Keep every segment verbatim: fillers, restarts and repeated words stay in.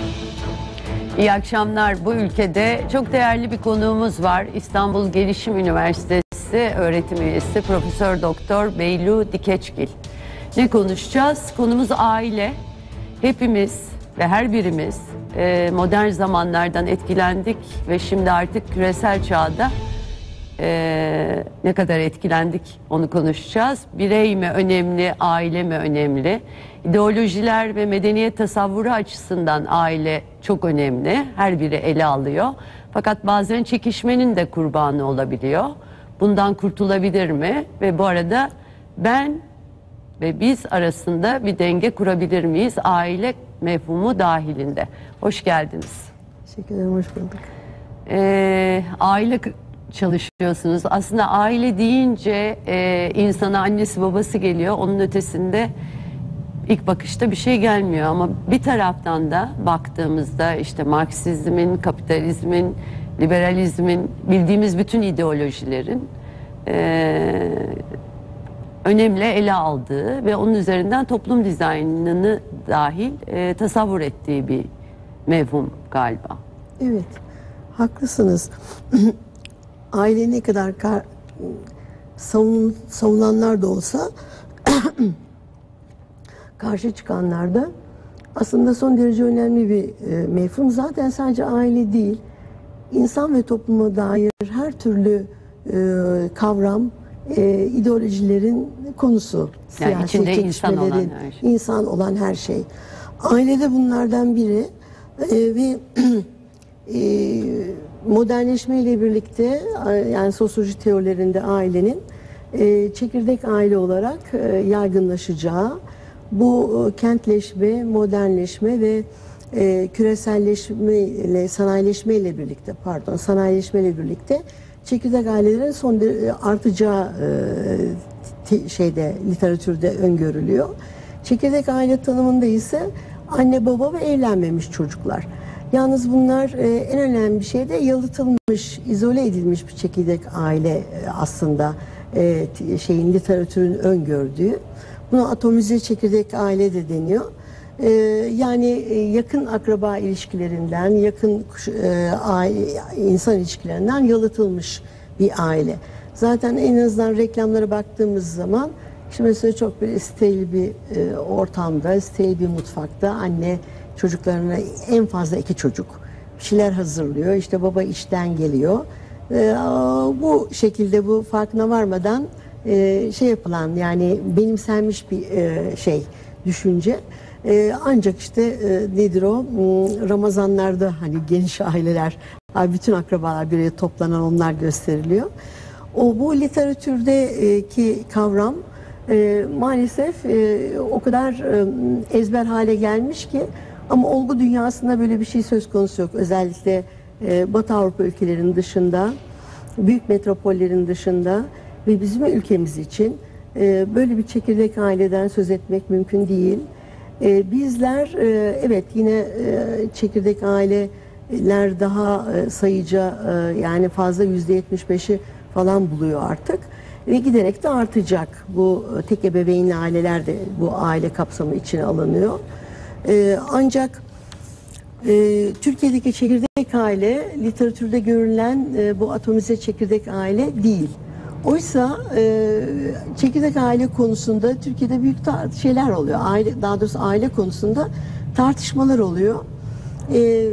İyi akşamlar. Bu ülkede çok değerli bir konuğumuz var. İstanbul Gelişim Üniversitesi öğretim üyesi Profesör Doktor Beylu Dikeçgil. Ne konuşacağız? Konumuz aile. Hepimiz ve her birimiz e, modern zamanlardan etkilendik ve şimdi artık küresel çağda e, ne kadar etkilendik onu konuşacağız. Birey mi önemli, aile mi önemli? İdeolojiler ve medeniyet tasavvuru açısından aile çok önemli. Her biri ele alıyor. Fakat bazen çekişmenin de kurbanı olabiliyor. Bundan kurtulabilir mi? Ve bu arada ben ve biz arasında bir denge kurabilir miyiz? Aile mefhumu dahilinde. Hoş geldiniz. Teşekkür ederim, hoş bulduk. Ee, aile çalışıyorsunuz. Aslında aile deyince e, insana annesi babası geliyor. Onun ötesinde ilk bakışta bir şey gelmiyor. Ama bir taraftan da baktığımızda işte Marksizmin, kapitalizmin, liberalizmin, bildiğimiz bütün ideolojilerin e, önemli ele aldığı ve onun üzerinden toplum dizaynını dahil e, tasavvur ettiği bir mevhum galiba. Evet, haklısınız. Aile ne kadar kar, savun, savunanlar da olsa karşı çıkanlar da aslında son derece önemli bir e, mefhum. Zaten sadece aile değil, insan ve topluma dair her türlü e, kavram, e, ideolojilerin konusu. Yani siyasi içinde insan olan her şey. İnsan olan her şey. Aile de bunlardan biri e, ve e, modernleşmeyle birlikte yani sosyoloji teorilerinde ailenin e, çekirdek aile olarak e, yaygınlaşacağı, bu e, kentleşme, modernleşme ve e, küreselleşme ile sanayileşme ile birlikte pardon sanayileşme ile birlikte çekirdek ailelerin son derece artacağı e, şeyde literatürde öngörülüyor. Çekirdek aile tanımında ise anne baba ve evlenmemiş çocuklar. Yalnız bunlar e, en önemli bir şey de yalıtılmış, izole edilmiş bir çekirdek aile e, aslında e, şeyin literatürün öngördüğü. Buna atomize çekirdek aile de deniyor. E, yani e, yakın akraba ilişkilerinden, yakın e, aile, insan ilişkilerinden yalıtılmış bir aile. Zaten en azından reklamlara baktığımız zaman işte mesela çok bir steril bir e, ortamda, steril bir mutfakta anne çocuklarına en fazla iki çocuk bir şeyler hazırlıyor. İşte baba işten geliyor. Ee, bu şekilde bu farkına varmadan e, şey yapılan yani benimsenmiş bir e, şey düşünce. E, ancak işte e, nedir o? Ramazanlarda hani geniş aileler, bütün akrabalar bir araya toplanan onlar gösteriliyor. O bu literatürdeki kavram e, maalesef e, o kadar e, ezber hale gelmiş ki. Ama olgu dünyasında böyle bir şey söz konusu yok. Özellikle e, Batı Avrupa ülkelerinin dışında, büyük metropollerin dışında ve bizim ülkemiz için e, böyle bir çekirdek aileden söz etmek mümkün değil. E, bizler e, evet yine e, çekirdek aileler daha e, sayıca e, yani fazla yüzde yetmiş beşi falan buluyor artık. Ve giderek de artacak. Bu tek ebeveynli aileler de bu aile kapsamı içine alınıyor. Ee, ancak e, Türkiye'deki çekirdek aile literatürde görülen e, bu atomize çekirdek aile değil. Oysa e, çekirdek aile konusunda Türkiye'de büyük şeyler oluyor. Aile, daha doğrusu aile konusunda tartışmalar oluyor. E,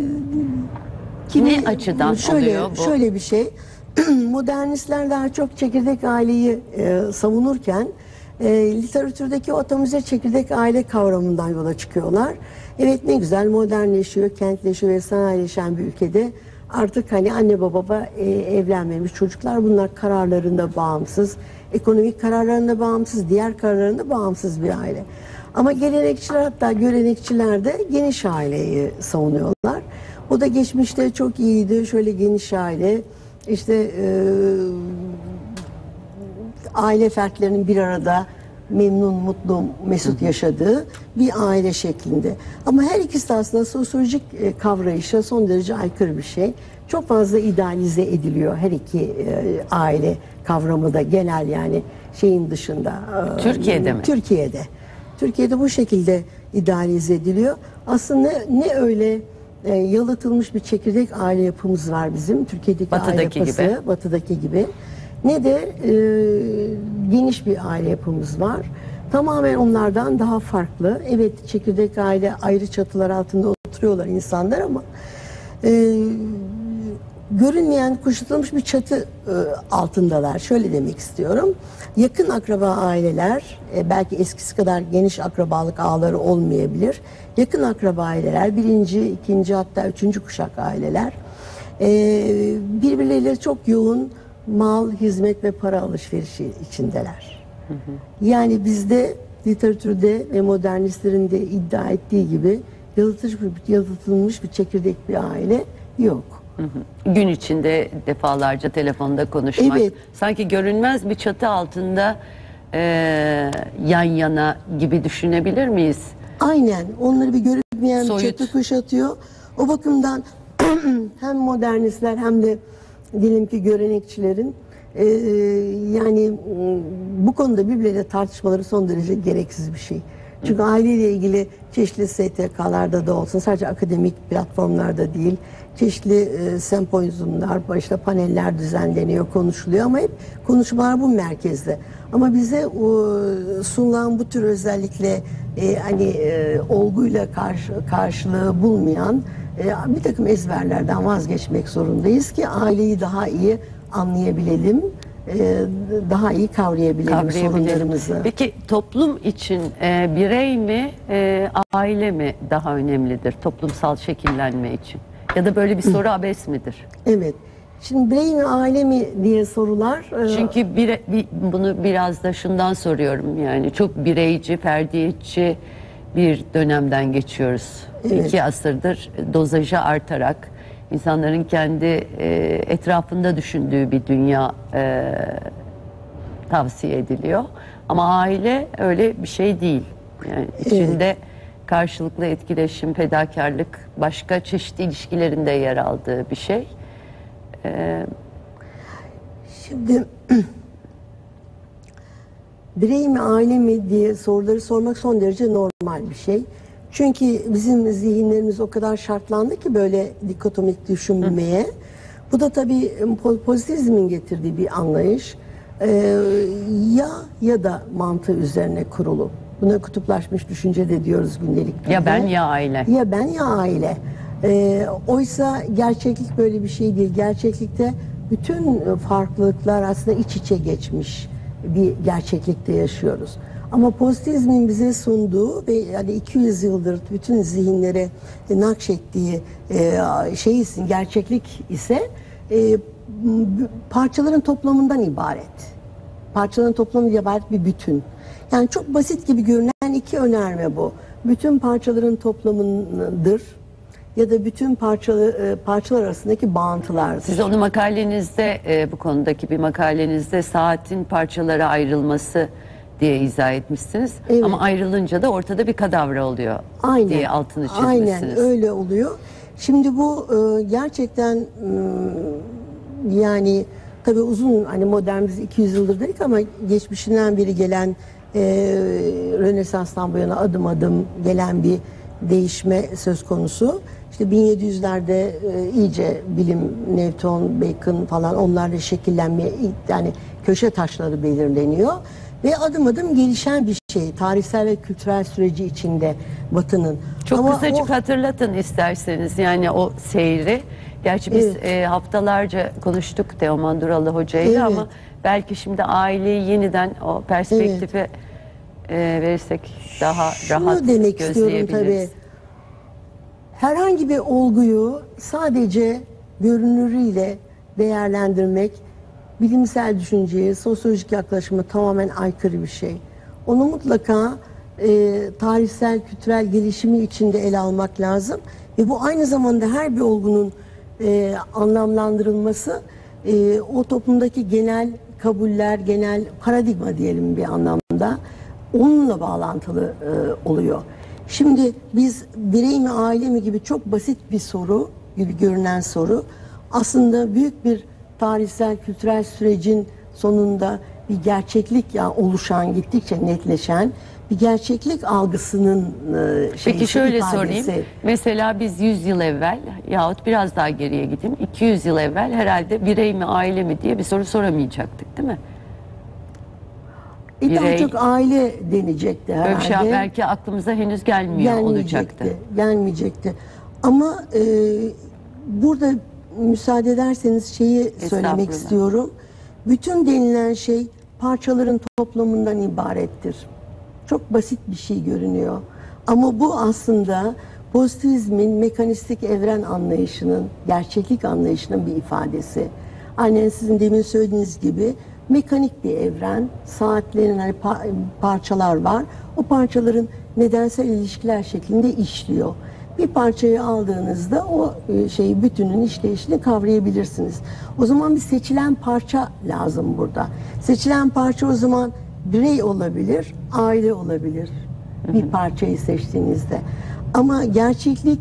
kimi, ne açıdan şöyle, oluyor bu? Şöyle bir şey. Modernistler daha çok çekirdek aileyi e, savunurken E, literatürdeki atomize çekirdek aile kavramından yola çıkıyorlar. Evet ne güzel modernleşiyor, kentleşiyor ve sanayileşen bir ülkede artık hani anne baba e, evlenmemiş çocuklar bunlar kararlarında bağımsız, ekonomik kararlarında bağımsız, diğer kararlarında bağımsız bir aile. Ama gelenekçiler hatta görenekçiler de geniş aileyi savunuyorlar. O da geçmişte çok iyiydi, şöyle geniş aile, işte e, aile fertlerinin bir arada memnun, mutlu, mesut yaşadığı bir aile şeklinde. Ama her ikisi de aslında sosyolojik kavrayışa son derece aykırı bir şey. Çok fazla idealize ediliyor her iki aile kavramı da genel yani şeyin dışında. Türkiye'de mi? Türkiye'de. Türkiye'de bu şekilde idealize ediliyor. Aslında ne öyle e, yalıtılmış bir çekirdek aile yapımız var bizim. Türkiye'deki aile Batıdaki yapısı, gibi. batıdaki gibi. Ne de e, geniş bir aile yapımız var. Tamamen onlardan daha farklı. Evet, çekirdek aile ayrı çatılar altında oturuyorlar insanlar ama e, görünmeyen, kuşatılmış bir çatı e, altındalar. Şöyle demek istiyorum. Yakın akraba aileler, e, belki eskisi kadar geniş akrabalık ağları olmayabilir. Yakın akraba aileler, birinci, ikinci hatta üçüncü kuşak aileler e, birbirleriyle çok yoğun mal, hizmet ve para alışverişi içindeler. Hı hı. Yani bizde literatürde ve modernistlerin de iddia ettiği gibi yalıtılmış, yalıtılmış bir çekirdek bir aile yok. Hı hı. Gün içinde defalarca telefonda konuşmak. Evet. Sanki görünmez bir çatı altında e, yan yana gibi düşünebilir miyiz? Aynen. Onları bir görünmeyen bir Soyut. çatı kuşatıyor. O bakımdan hem modernistler hem de diyelim ki görenekçilerin e, yani bu konuda birbirleriyle tartışmaları son derece gereksiz bir şey. Çünkü aileyle ilgili çeşitli S T K'larda da olsun, sadece akademik platformlarda değil, çeşitli e, sempozyumlar, işte paneller düzenleniyor, konuşuluyor ama hep konuşmalar bu merkezde. Ama bize o, sunulan bu tür özellikle e, hani e, olguyla karşı, karşılığı bulmayan e, bir takım ezberlerden vazgeçmek zorundayız ki aileyi daha iyi anlayabilelim, e, daha iyi kavrayabilelim sorunlarımızı. Peki toplum için e, birey mi, e, aile mi daha önemlidir toplumsal şekillenme için? Ya da böyle bir soru abes midir? Evet. Şimdi birey mi, aile mi diye sorular. Çünkü bir, bir, bunu biraz da şundan soruyorum, yani çok bireyci, ferdiyetçi bir dönemden geçiyoruz. Evet. İki asırdır dozajı artarak insanların kendi e, etrafında düşündüğü bir dünya e, tavsiye ediliyor. Ama aile öyle bir şey değil. Yani içinde evet. karşılıklı etkileşim, fedakarlık, başka çeşitli ilişkilerinde yer aldığı bir şey. Ee, Şimdi birey mi, aile mi diye soruları sormak son derece normal bir şey. Çünkü bizim zihinlerimiz o kadar şartlandı ki böyle dikotomik düşünmeye. Hı. Bu da tabii pozitivizmin getirdiği bir anlayış. Ee, ya ya da mantığı üzerine kurulu. Buna kutuplaşmış düşünce de diyoruz gündelik. Ya ben ya aile. Ya ben ya aile. Ee, oysa gerçeklik böyle bir şey değil. Gerçeklikte bütün farklılıklar aslında iç içe geçmiş bir gerçeklikte yaşıyoruz. Ama pozitivizmin bize sunduğu ve yani iki yüz yıldır bütün zihinlere nakşettiği e, şey ise, gerçeklik ise e, parçaların toplamından ibaret. Parçaların toplamından ibaret bir bütün. Yani çok basit gibi görünen iki önerme bu. Bütün parçaların toplamındır ya da bütün parçalı, parçalar arasındaki bağıntılardır. Siz onu makalenizde, bu konudaki bir makalenizde saatin parçalara ayrılması diye izah etmişsiniz. Evet. Ama ayrılınca da ortada bir kadavra oluyor. Aynen. Diye altını çizmişsiniz. Aynen öyle oluyor. Şimdi bu gerçekten yani tabii uzun, hani modern biz iki yüz yıldır dedik ama geçmişinden beri gelen e, Rönesans'tan bu yana adım adım gelen bir değişme söz konusu. İşte bin yedi yüzlerde e, iyice bilim, Newton, Bacon falan onlarla şekillenmeye, yani köşe taşları belirleniyor. Ve adım adım gelişen bir şey. Tarihsel ve kültürel süreci içinde Batı'nın. Çok ama kısacık o... hatırlatın isterseniz yani o seyri. Gerçi biz evet. e, haftalarca konuştuk Teoman Duralı hocayla evet. ama belki şimdi aileyi yeniden o perspektife evet. e, verirsek daha Şunu rahat demek gözleyebiliriz. istiyorum tabii. Herhangi bir olguyu sadece görünürüyle değerlendirmek bilimsel düşünceye, sosyolojik yaklaşıma tamamen aykırı bir şey. Onu mutlaka e, tarihsel, kültürel gelişimi içinde ele almak lazım. Ve bu aynı zamanda her bir olgunun e, anlamlandırılması e, o toplumdaki genel kabuller, genel paradigma diyelim bir anlamda onunla bağlantılı e, oluyor. Şimdi biz birey mi, aile mi gibi çok basit bir soru gibi görünen soru aslında büyük bir tarihsel, kültürel sürecin sonunda bir gerçeklik, yani oluşan, gittikçe netleşen bir gerçeklik algısının e, şeysi, Peki şöyle ifadesi. sorayım. Mesela biz yüz yıl evvel yahut biraz daha geriye gideyim. iki yüz yıl evvel herhalde birey mi aile mi diye bir soru soramayacaktık değil mi? E, daha Birey- çok aile denecekti herhalde. Böyle bir şey belki aklımıza henüz gelmiyor olacaktı. Gelmeyecekti. Gelmeyecekti. Ama e, burada müsaade ederseniz şeyi söylemek Estağfurullah. istiyorum. Bütün denilen şey parçaların toplamından ibarettir. Çok basit bir şey görünüyor. Ama bu aslında pozitivizmin mekanistik evren anlayışının, gerçeklik anlayışının bir ifadesi. Aynen sizin demin söylediğiniz gibi mekanik bir evren, saatlerin hani pa- parçalar var. O parçaların nedensel ilişkiler şeklinde işliyor. Bir parçayı aldığınızda o e, şeyi, bütünün işleyişini kavrayabilirsiniz. O zaman bir seçilen parça lazım burada. Seçilen parça o zaman birey olabilir, aile olabilir. Bir parçayı seçtiğinizde. Ama gerçeklik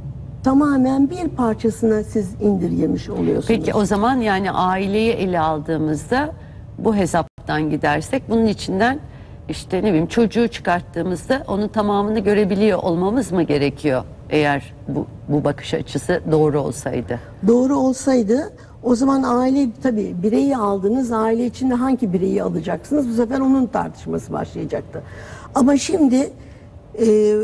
tamamen bir parçasına siz indirgemiş oluyorsunuz. Peki o zaman yani aileyi ele aldığımızda bu hesaptan gidersek bunun içinden işte ne bileyim çocuğu çıkarttığımızda onun tamamını görebiliyor olmamız mı gerekiyor eğer bu, bu bakış açısı doğru olsaydı? Doğru olsaydı o zaman aile, tabii bireyi aldınız, aile içinde hangi bireyi alacaksınız? Bu sefer onun tartışması başlayacaktı. Ama şimdi e,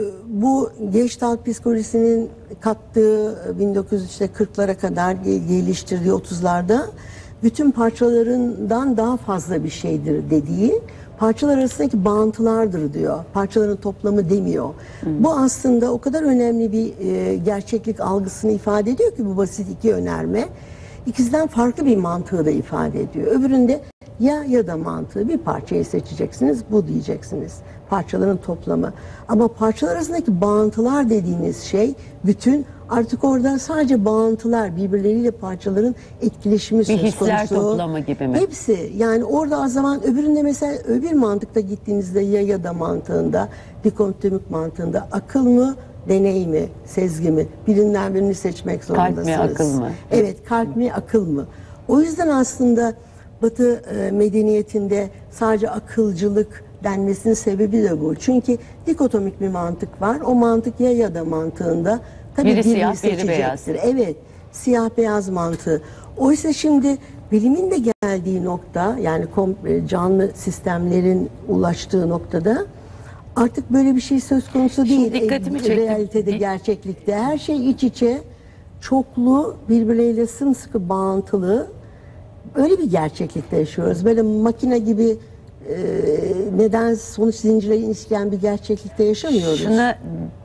bu Gestalt psikolojisinin kattığı bin dokuz yüz kırklara kadar geliştirdiği otuzlarda bütün parçalarından daha fazla bir şeydir dediği, parçalar arasındaki bağıntılardır diyor. Parçaların toplamı demiyor. Hmm. Bu aslında o kadar önemli bir e, gerçeklik algısını ifade ediyor ki bu basit iki önerme. İkisinden farklı bir mantığı da ifade ediyor. Öbüründe ya ya da mantığı, bir parçayı seçeceksiniz, bu diyeceksiniz. Parçaların toplamı. Ama parçalar arasındaki bağıntılar dediğiniz şey bütün, artık orada sadece bağıntılar, birbirleriyle parçaların etkileşimi Bir söz konusu. hisler toplamı gibi mi? Hepsi. Yani orada o zaman öbüründe mesela öbür mantıkta gittiğinizde ya ya da mantığında, dikontomik mantığında akıl mı, deney mi, sezgi mi? Birinden birini seçmek zorundasınız. Kalp mi, akıl mı? Evet, kalp mi, akıl mı? O yüzden aslında Batı e, medeniyetinde sadece akılcılık denmesinin sebebi de bu. Çünkü dikotomik bir mantık var. O mantık ya ya da mantığında tabii biri birini siyah, biri seçecektir. beyaz. Evet, siyah beyaz mantığı. Oysa şimdi bilimin de geldiği nokta, yani kom- canlı sistemlerin ulaştığı noktada artık böyle bir şey söz konusu Şimdi değil. dikkatimi E, çekti. Realitede, gerçeklikte her şey iç içe, çoklu, birbirleriyle sımsıkı bağıntılı. Öyle bir gerçeklikte yaşıyoruz. Böyle makine gibi e, neden sonuç zincirleri ilişkilen bir gerçeklikte yaşamıyoruz. Şuna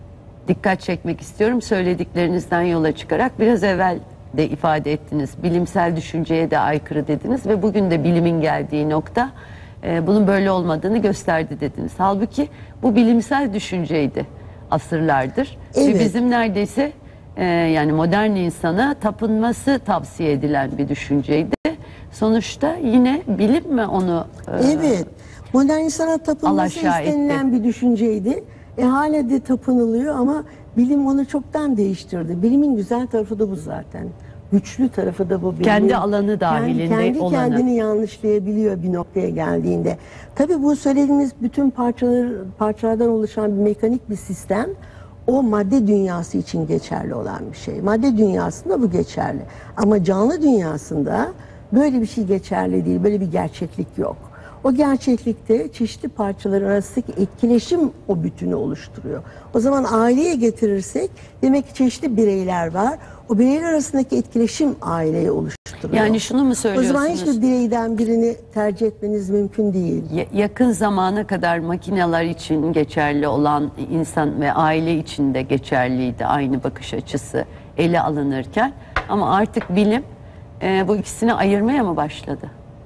dikkat çekmek istiyorum söylediklerinizden yola çıkarak. Biraz evvel de ifade ettiniz. Bilimsel düşünceye de aykırı dediniz ve bugün de bilimin geldiği nokta e, bunun böyle olmadığını gösterdi dediniz. Halbuki bu bilimsel düşünceydi asırlardır. Evet. Ve bizim neredeyse e, yani modern insana tapınması tavsiye edilen bir düşünceydi. Sonuçta yine bilim mi onu e, Evet. Modern insana tapınması alaşağı istenilen etti. bir düşünceydi. E hala de tapınılıyor ama bilim onu çoktan değiştirdi. Bilimin güzel tarafı da bu zaten. Güçlü tarafı da bu. Bilimin. Kendi alanı dahilinde kendi, kendi olanı. kendini yanlışlayabiliyor bir noktaya geldiğinde. Tabii bu söylediğimiz bütün parçalar, parçalardan oluşan bir mekanik bir sistem, o madde dünyası için geçerli olan bir şey. Madde dünyasında bu geçerli. Ama canlı dünyasında böyle bir şey geçerli değil. Böyle bir gerçeklik yok. O gerçeklikte çeşitli parçalar arasındaki etkileşim o bütünü oluşturuyor. O zaman aileye getirirsek demek ki çeşitli bireyler var. O bireyler arasındaki etkileşim aileyi oluşturuyor. Yani şunu mu O söylüyorsunuz? zaman hiçbir bireyden birini tercih etmeniz mümkün değil. Ya- yakın zamana kadar makineler için geçerli olan insan ve aile için de geçerliydi aynı bakış açısı ele alınırken, ama artık bilim e, bu ikisini ayırmaya mı başladı?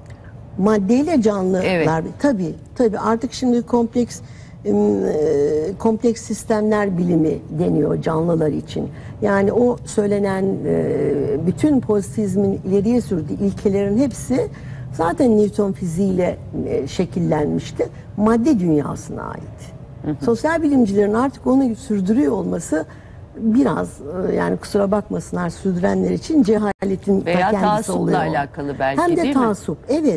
Maddeyle canlılar, Evet. tabii tabii artık şimdi kompleks e, kompleks sistemler bilimi deniyor canlılar için. Yani o söylenen e, bütün pozitivizmin ileriye sürdüğü ilkelerin hepsi zaten Newton fiziğiyle e, şekillenmişti. Madde dünyasına ait. Hı hı. Sosyal bilimcilerin artık onu sürdürüyor olması biraz e, yani kusura bakmasınlar sürdürenler için cehaletin ta Veya kendisi taassupla oluyor. alakalı belki, Hem de değil mi? taassup, evet.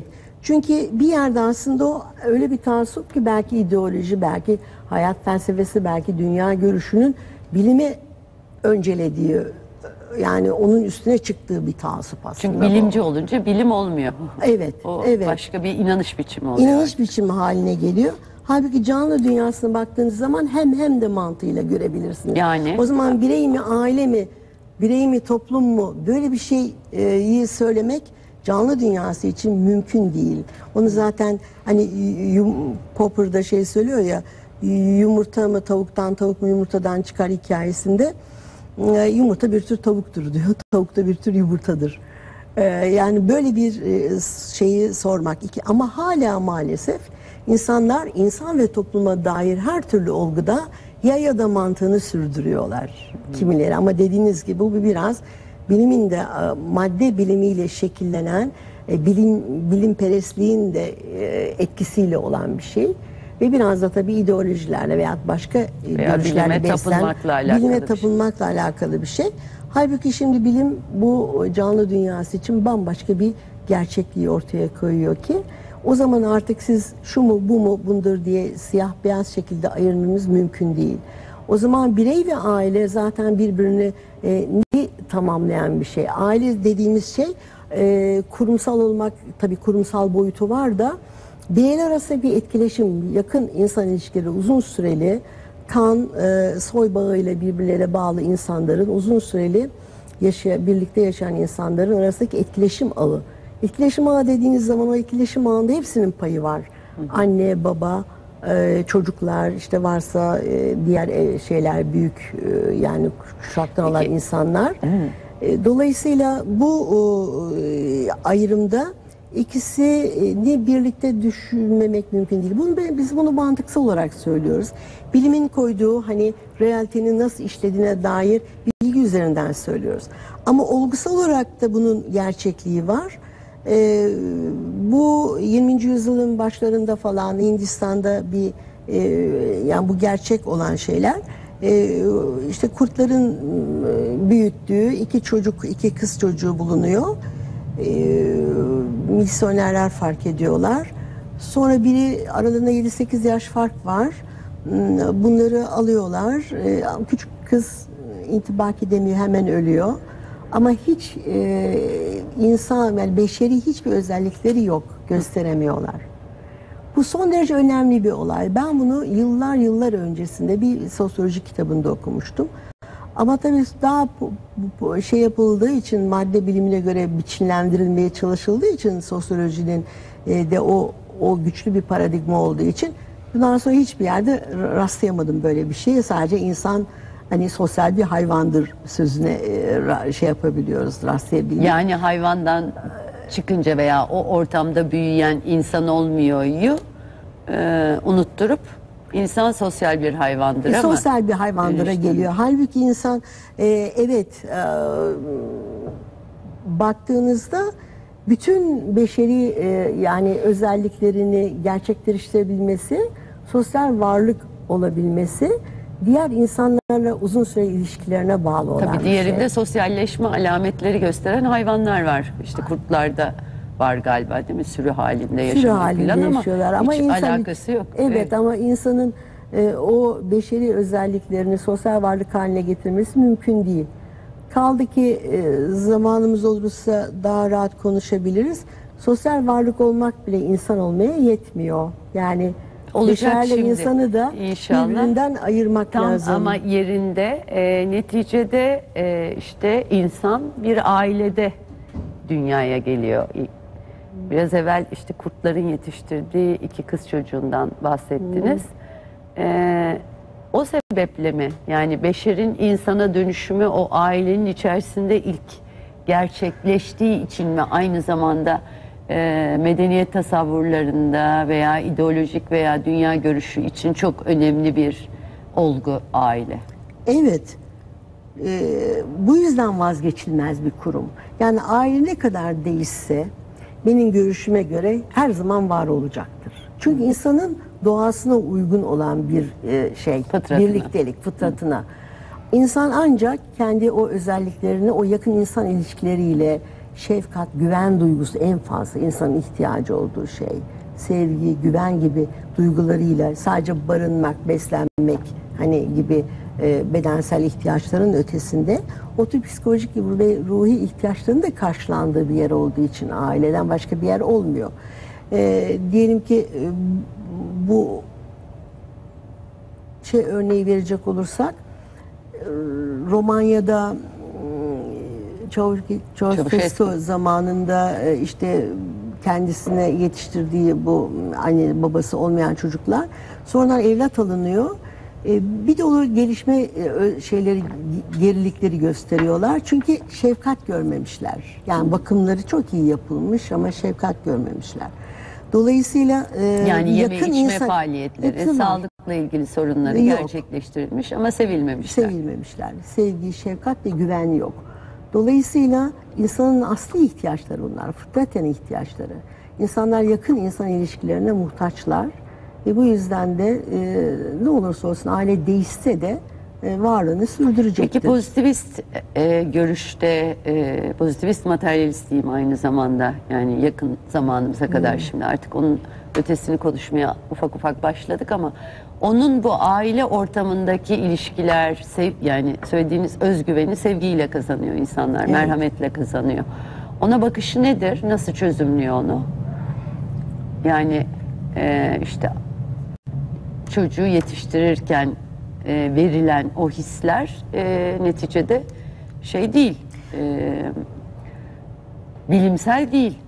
Çünkü bir yerde aslında o öyle bir taassup ki belki ideoloji, belki hayat felsefesi, belki dünya görüşünün bilimi öncelediği, yani onun üstüne çıktığı bir taassup aslında. Çünkü bilimci bu. olunca bilim olmuyor. Evet, o evet. Başka bir inanış biçimi oluyor. İnanış biçimi haline geliyor. Halbuki canlı dünyasına baktığınız zaman hem hem de mantığıyla görebilirsiniz. Yani. O zaman birey mi, aile mi, birey mi, toplum mu, böyle bir şeyi söylemek canlı dünyası için mümkün değil. Onu zaten hani yum, Popper'da şey söylüyor ya, yumurta mı tavuktan, tavuk mu yumurtadan çıkar hikayesinde. Yumurta bir tür tavuktur diyor, tavuk da bir tür yumurtadır. Yani böyle bir şeyi sormak. Ama hala maalesef insanlar insan ve topluma dair her türlü olguda ya ya da mantığını sürdürüyorlar kimileri. Ama dediğiniz gibi bu biraz bilimin de madde bilimiyle şekillenen bilim bilimperestliğin de etkisiyle olan bir şey. Ve biraz da tabii ideolojilerle veya başka veya görüşlerle bilime beslen, tapınmakla alakalı bilime bir tapınmakla şey. alakalı bir şey. Halbuki şimdi bilim bu canlı dünyası için bambaşka bir gerçekliği ortaya koyuyor ki o zaman artık siz şu mu bu mu bundur diye siyah beyaz şekilde ayırmanız mümkün değil. O zaman birey ve aile zaten birbirini e, tamamlayan bir şey. Aile dediğimiz şey e, kurumsal olmak, tabii kurumsal boyutu var da bireyler arasında bir etkileşim, yakın insan ilişkileri, uzun süreli kan, e, soy bağıyla birbirlere bağlı insanların uzun süreli yaşay birlikte yaşayan insanların arasındaki etkileşim ağı. Etkileşim ağı dediğiniz zaman o etkileşim ağında hepsinin payı var. Hı hı. Anne, baba, e, çocuklar, işte varsa e, diğer e, şeyler büyük e, yani kuşaktan olan insanlar. E, dolayısıyla bu e, ayrımda İkisini birlikte düşünmemek mümkün değil. Bunu biz bunu mantıksal olarak söylüyoruz. Bilimin koyduğu hani realitenin nasıl işlediğine dair bilgi üzerinden söylüyoruz. Ama olgusal olarak da bunun gerçekliği var. Ee, bu yirminci yüzyılın başlarında falan Hindistan'da bir e, yani bu gerçek olan şeyler. Ee, işte kurtların büyüttüğü iki çocuk, iki kız çocuğu bulunuyor. Ee, misyonerler fark ediyorlar. Sonra biri aralarında yedi sekiz yaş fark var. Bunları alıyorlar. Ee, küçük kız intibak edemiyor, hemen ölüyor. Ama hiç e, insan, yani beşeri hiçbir özellikleri yok, gösteremiyorlar. Bu son derece önemli bir olay. Ben bunu yıllar yıllar öncesinde bir sosyoloji kitabında okumuştum. Ama tabii daha şey yapıldığı için, madde bilimine göre biçimlendirilmeye çalışıldığı için sosyolojinin de o o güçlü bir paradigma olduğu için bundan sonra hiçbir yerde rastlayamadım böyle bir şeye. Sadece insan hani sosyal bir hayvandır sözüne şey yapabiliyoruz, rastlayabiliyoruz. Yani hayvandan çıkınca veya o ortamda büyüyen insan olmuyor'yu e, unutturup İnsan sosyal bir hayvandır e, ama sosyal bir hayvandıra geliyor. Halbuki insan e, evet e, baktığınızda bütün beşeri e, yani özelliklerini gerçekleştirebilmesi, sosyal varlık olabilmesi, diğer insanlarla uzun süre ilişkilerine bağlı olan Tabii bir diğerinde şey. sosyalleşme alametleri gösteren hayvanlar var. İşte kurtlarda var galiba, değil mi? Sürü halinde yaşamak Sürü halinde falan yaşıyorlar ama ama hiç insan, alakası yok. Evet, evet. ama insanın e, o beşeri özelliklerini sosyal varlık haline getirmesi mümkün değil. Kaldı ki e, zamanımız olursa daha rahat konuşabiliriz. Sosyal varlık olmak bile insan olmaya yetmiyor. Yani beşerle insanı da inşallah birbirinden ayırmak tam lazım. Ama yerinde e, neticede e, işte insan bir ailede dünyaya geliyor. Biraz evvel işte kurtların yetiştirdiği iki kız çocuğundan bahsettiniz. Hmm. Ee, o sebeple mi? Yani beşerin insana dönüşümü o ailenin içerisinde ilk gerçekleştiği için mi aynı zamanda e, medeniyet tasavvurlarında veya ideolojik veya dünya görüşü için çok önemli bir olgu aile? Evet. Ee, bu yüzden vazgeçilmez bir kurum. Yani aile ne kadar değişse benim görüşüme göre her zaman var olacaktır. Çünkü insanın doğasına uygun olan bir e, şey, fıtratına. birliktelik, fıtratına. Hı. İnsan ancak kendi o özelliklerini o yakın insan ilişkileriyle, şefkat, güven duygusu en fazla insanın ihtiyacı olduğu şey. Sevgi, güven gibi duygularıyla sadece barınmak, beslenmek hani gibi e, bedensel ihtiyaçların ötesinde o tür psikolojik ve ruhi ihtiyaçların da karşılandığı bir yer olduğu için aileden başka bir yer olmuyor. E, diyelim ki e, bu şey örneği verecek olursak e, Romanya'da Ceausescu zamanında e, işte kendisine yetiştirdiği bu anne babası olmayan çocuklar sonradan evlat alınıyor. E, bir de o gelişme e, şeyleri, gerilikleri gösteriyorlar. Çünkü şefkat görmemişler. Yani bakımları çok iyi yapılmış ama şefkat görmemişler. Dolayısıyla e, yani yeme yakın içme insan, faaliyetleri, e, sağlıkla ilgili sorunları yok. gerçekleştirilmiş ama sevilmemişler. Sevilmemişler. Sevgi, şefkat ve güven yok. Dolayısıyla insanın asli ihtiyaçları bunlar, fıtraten ihtiyaçları. İnsanlar yakın insan ilişkilerine muhtaçlar ve bu yüzden de e, ne olursa olsun aile değişse de e, varlığını sürdürecektir. Peki pozitivist e, görüşte, e, pozitivist materyalist diyeyim aynı zamanda, yani yakın zamanımıza kadar hmm. şimdi artık onun ötesini konuşmaya ufak ufak başladık ama onun bu aile ortamındaki ilişkiler, sev, yani söylediğiniz özgüveni sevgiyle kazanıyor insanlar, evet. merhametle kazanıyor. Ona bakışı nedir? Nasıl çözümlüyor onu? Yani e, işte çocuğu yetiştirirken e, verilen o hisler e, neticede şey değil, e, bilimsel değil.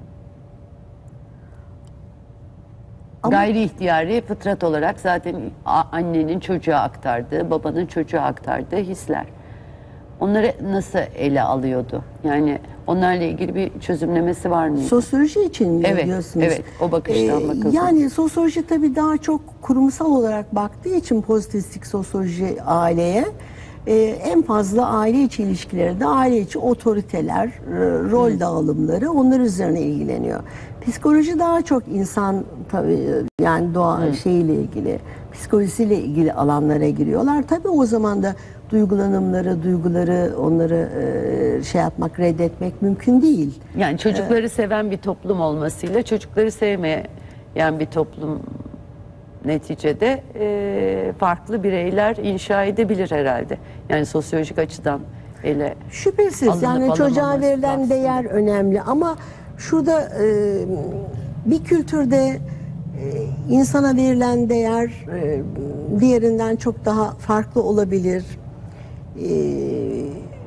Ama gayri ihtiyari fıtrat olarak zaten annenin çocuğa aktardığı, babanın çocuğa aktardığı hisler. Onları nasıl ele alıyordu? Yani onlarla ilgili bir çözümlemesi var mıydı? Sosyoloji için mi evet, diyorsunuz? Evet, o bakıştan ee, bakıldı. Yani sosyoloji tabii daha çok kurumsal olarak baktığı için pozitivist sosyoloji aileye e, en fazla aile içi ilişkileri de aile içi otoriteler, e, rol Hı. dağılımları onlar üzerine ilgileniyor. Psikoloji daha çok insan tabii yani doğa Hı. şeyiyle ilgili, psikolojisiyle ilgili alanlara giriyorlar. Tabii o zaman da duygulanımları, duyguları onları e, şey yapmak, reddetmek mümkün değil. Yani çocukları ee, seven bir toplum olmasıyla çocukları sevmeyen bir toplum neticede e, farklı bireyler inşa edebilir herhalde. Yani sosyolojik açıdan ele şüphesiz yani çocuğa verilen aslında değer önemli ama şurada e, bir kültürde e, insana verilen değer e, diğerinden çok daha farklı olabilir. Ee,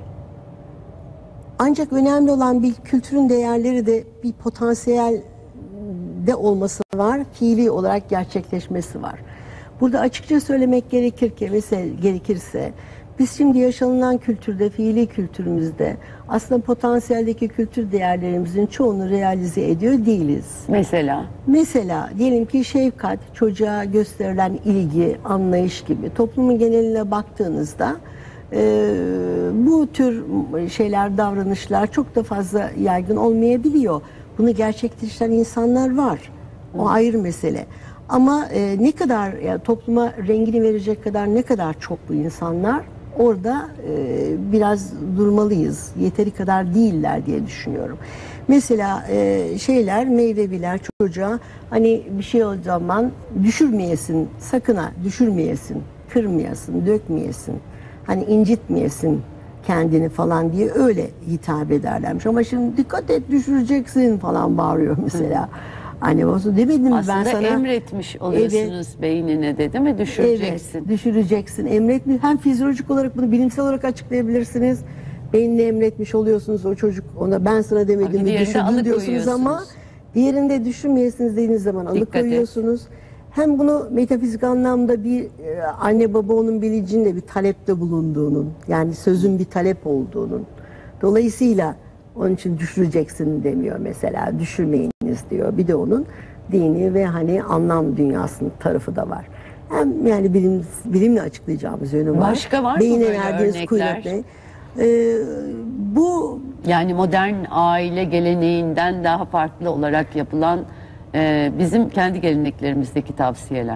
ancak önemli olan bir kültürün değerleri de bir potansiyel de olması var, fiili olarak gerçekleşmesi var. Burada açıkça söylemek gerekir ki, mesela gerekirse, biz şimdi yaşanılan kültürde, fiili kültürümüzde aslında potansiyeldeki kültür değerlerimizin çoğunu realize ediyor değiliz. Mesela? Mesela diyelim ki şefkat, çocuğa gösterilen ilgi, anlayış gibi toplumun geneline baktığınızda Ee, bu tür şeyler, davranışlar çok da fazla yaygın olmayabiliyor. Bunu gerçekleştiren insanlar var. O ayrı mesele. Ama e, ne kadar yani topluma rengini verecek kadar ne kadar çok bu insanlar orada e, biraz durmalıyız. Yeteri kadar değiller diye düşünüyorum. Mesela e, şeyler, meyveviler çocuğa hani bir şey o zaman düşürmeyesin, sakın ha düşürmeyesin, kırmayasın, dökmeyesin. Hani incitmeyesin kendini falan diye öyle hitap ederlermiş. Ama şimdi dikkat et düşüreceksin falan bağırıyor mesela. Anne babası demedim mi aslında ben sana? Emretmiş oluyorsunuz evet, beynine de değil mi? Düşüreceksin. Evet, düşüreceksin. Emretmiş. Hem fizyolojik olarak bunu bilimsel olarak açıklayabilirsiniz. Beynine emretmiş oluyorsunuz o çocuk ona ben sana demedim mi düşürdün diyorsunuz ama diğerinde düşünmeyesiniz dediğiniz zaman alıkoyuyorsunuz. Hem bunu metafizik anlamda bir e, anne baba onun bilincinde bir talepte bulunduğunun, yani sözün bir talep olduğunun. Dolayısıyla onun için düşüreceksin demiyor mesela, düşürmeyiniz diyor. Bir de onun dini ve hani anlam dünyasının tarafı da var. Hem yani bilim, bilimle açıklayacağımız yönü var. Başka var mı Beyine böyle örnekler? Kuvvetle. Ee, bu yani modern aile geleneğinden daha farklı olarak yapılan Ee, bizim kendi geleneklerimizdeki tavsiyeler.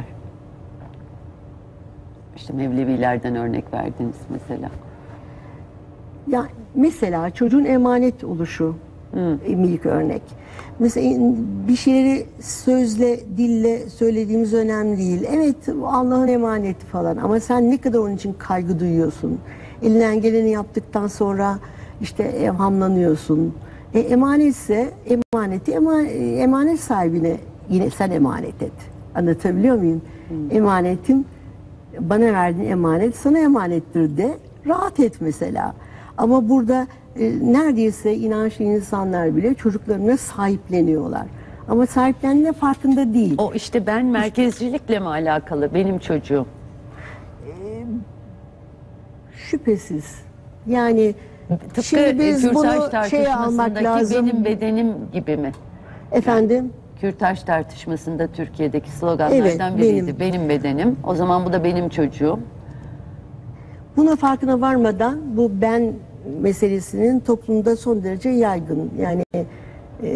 İşte Mevlevilerden örnek verdiniz mesela. Ya mesela çocuğun emanet oluşu hmm. ilk örnek. Mesela bir şeyleri sözle, dille söylediğimiz önemli değil. Evet, Allah'ın emaneti falan, ama sen ne kadar onun için kaygı duyuyorsun? Elinden geleni yaptıktan sonra işte evhamlanıyorsun. E, emanetse emaneti ema, emanet sahibine yine sen emanet et. Anlatabiliyor muyum? Hmm. Emanetim, bana verdiğin emanet sana emanettir de rahat et mesela. Ama burada e, neredeyse inançlı insanlar bile çocuklarına sahipleniyorlar. Ama sahiplenme farkında değil. O işte ben merkezcilikle mi alakalı benim çocuğum? E, şüphesiz. Yani tıpkı şimdi biz Kürtaj bunu şey almak lazım. Benim bedenim gibi mi? Efendim? Yani, Kürtaj tartışmasında Türkiye'deki sloganlardan evet, biriydi. Benim. benim bedenim. O zaman bu da benim çocuğum. Buna farkına varmadan bu ben meselesinin toplumda son derece yaygın. Yani e,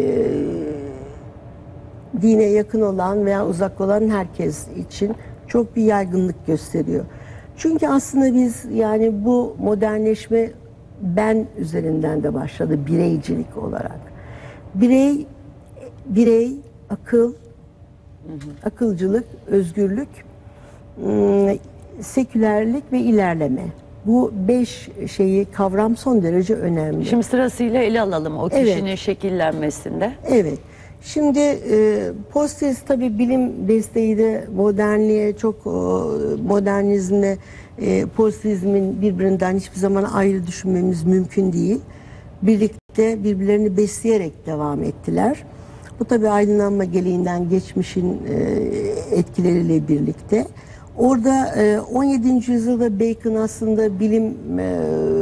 dine yakın olan veya uzak olan herkes için çok bir yaygınlık gösteriyor. Çünkü aslında biz, yani bu modernleşme ben üzerinden de başladı, bireycilik olarak. Birey, birey, akıl, hı hı. akılcılık, özgürlük, ıı, sekülerlik ve ilerleme. Bu beş şeyi kavram son derece önemli. Şimdi sırasıyla ele alalım o kişinin evet. şekillenmesinde. Evet. Şimdi e, post tabii bilim desteği de modernliğe çok e, modernizmle e, postizmin birbirinden hiçbir zaman ayrı düşünmemiz mümkün değil. Birlikte birbirlerini besleyerek devam ettiler. Bu tabii aydınlanma geleğinden geçmişin e, etkileriyle birlikte. Orada e, on yedinci yüzyılda Bacon aslında bilim e,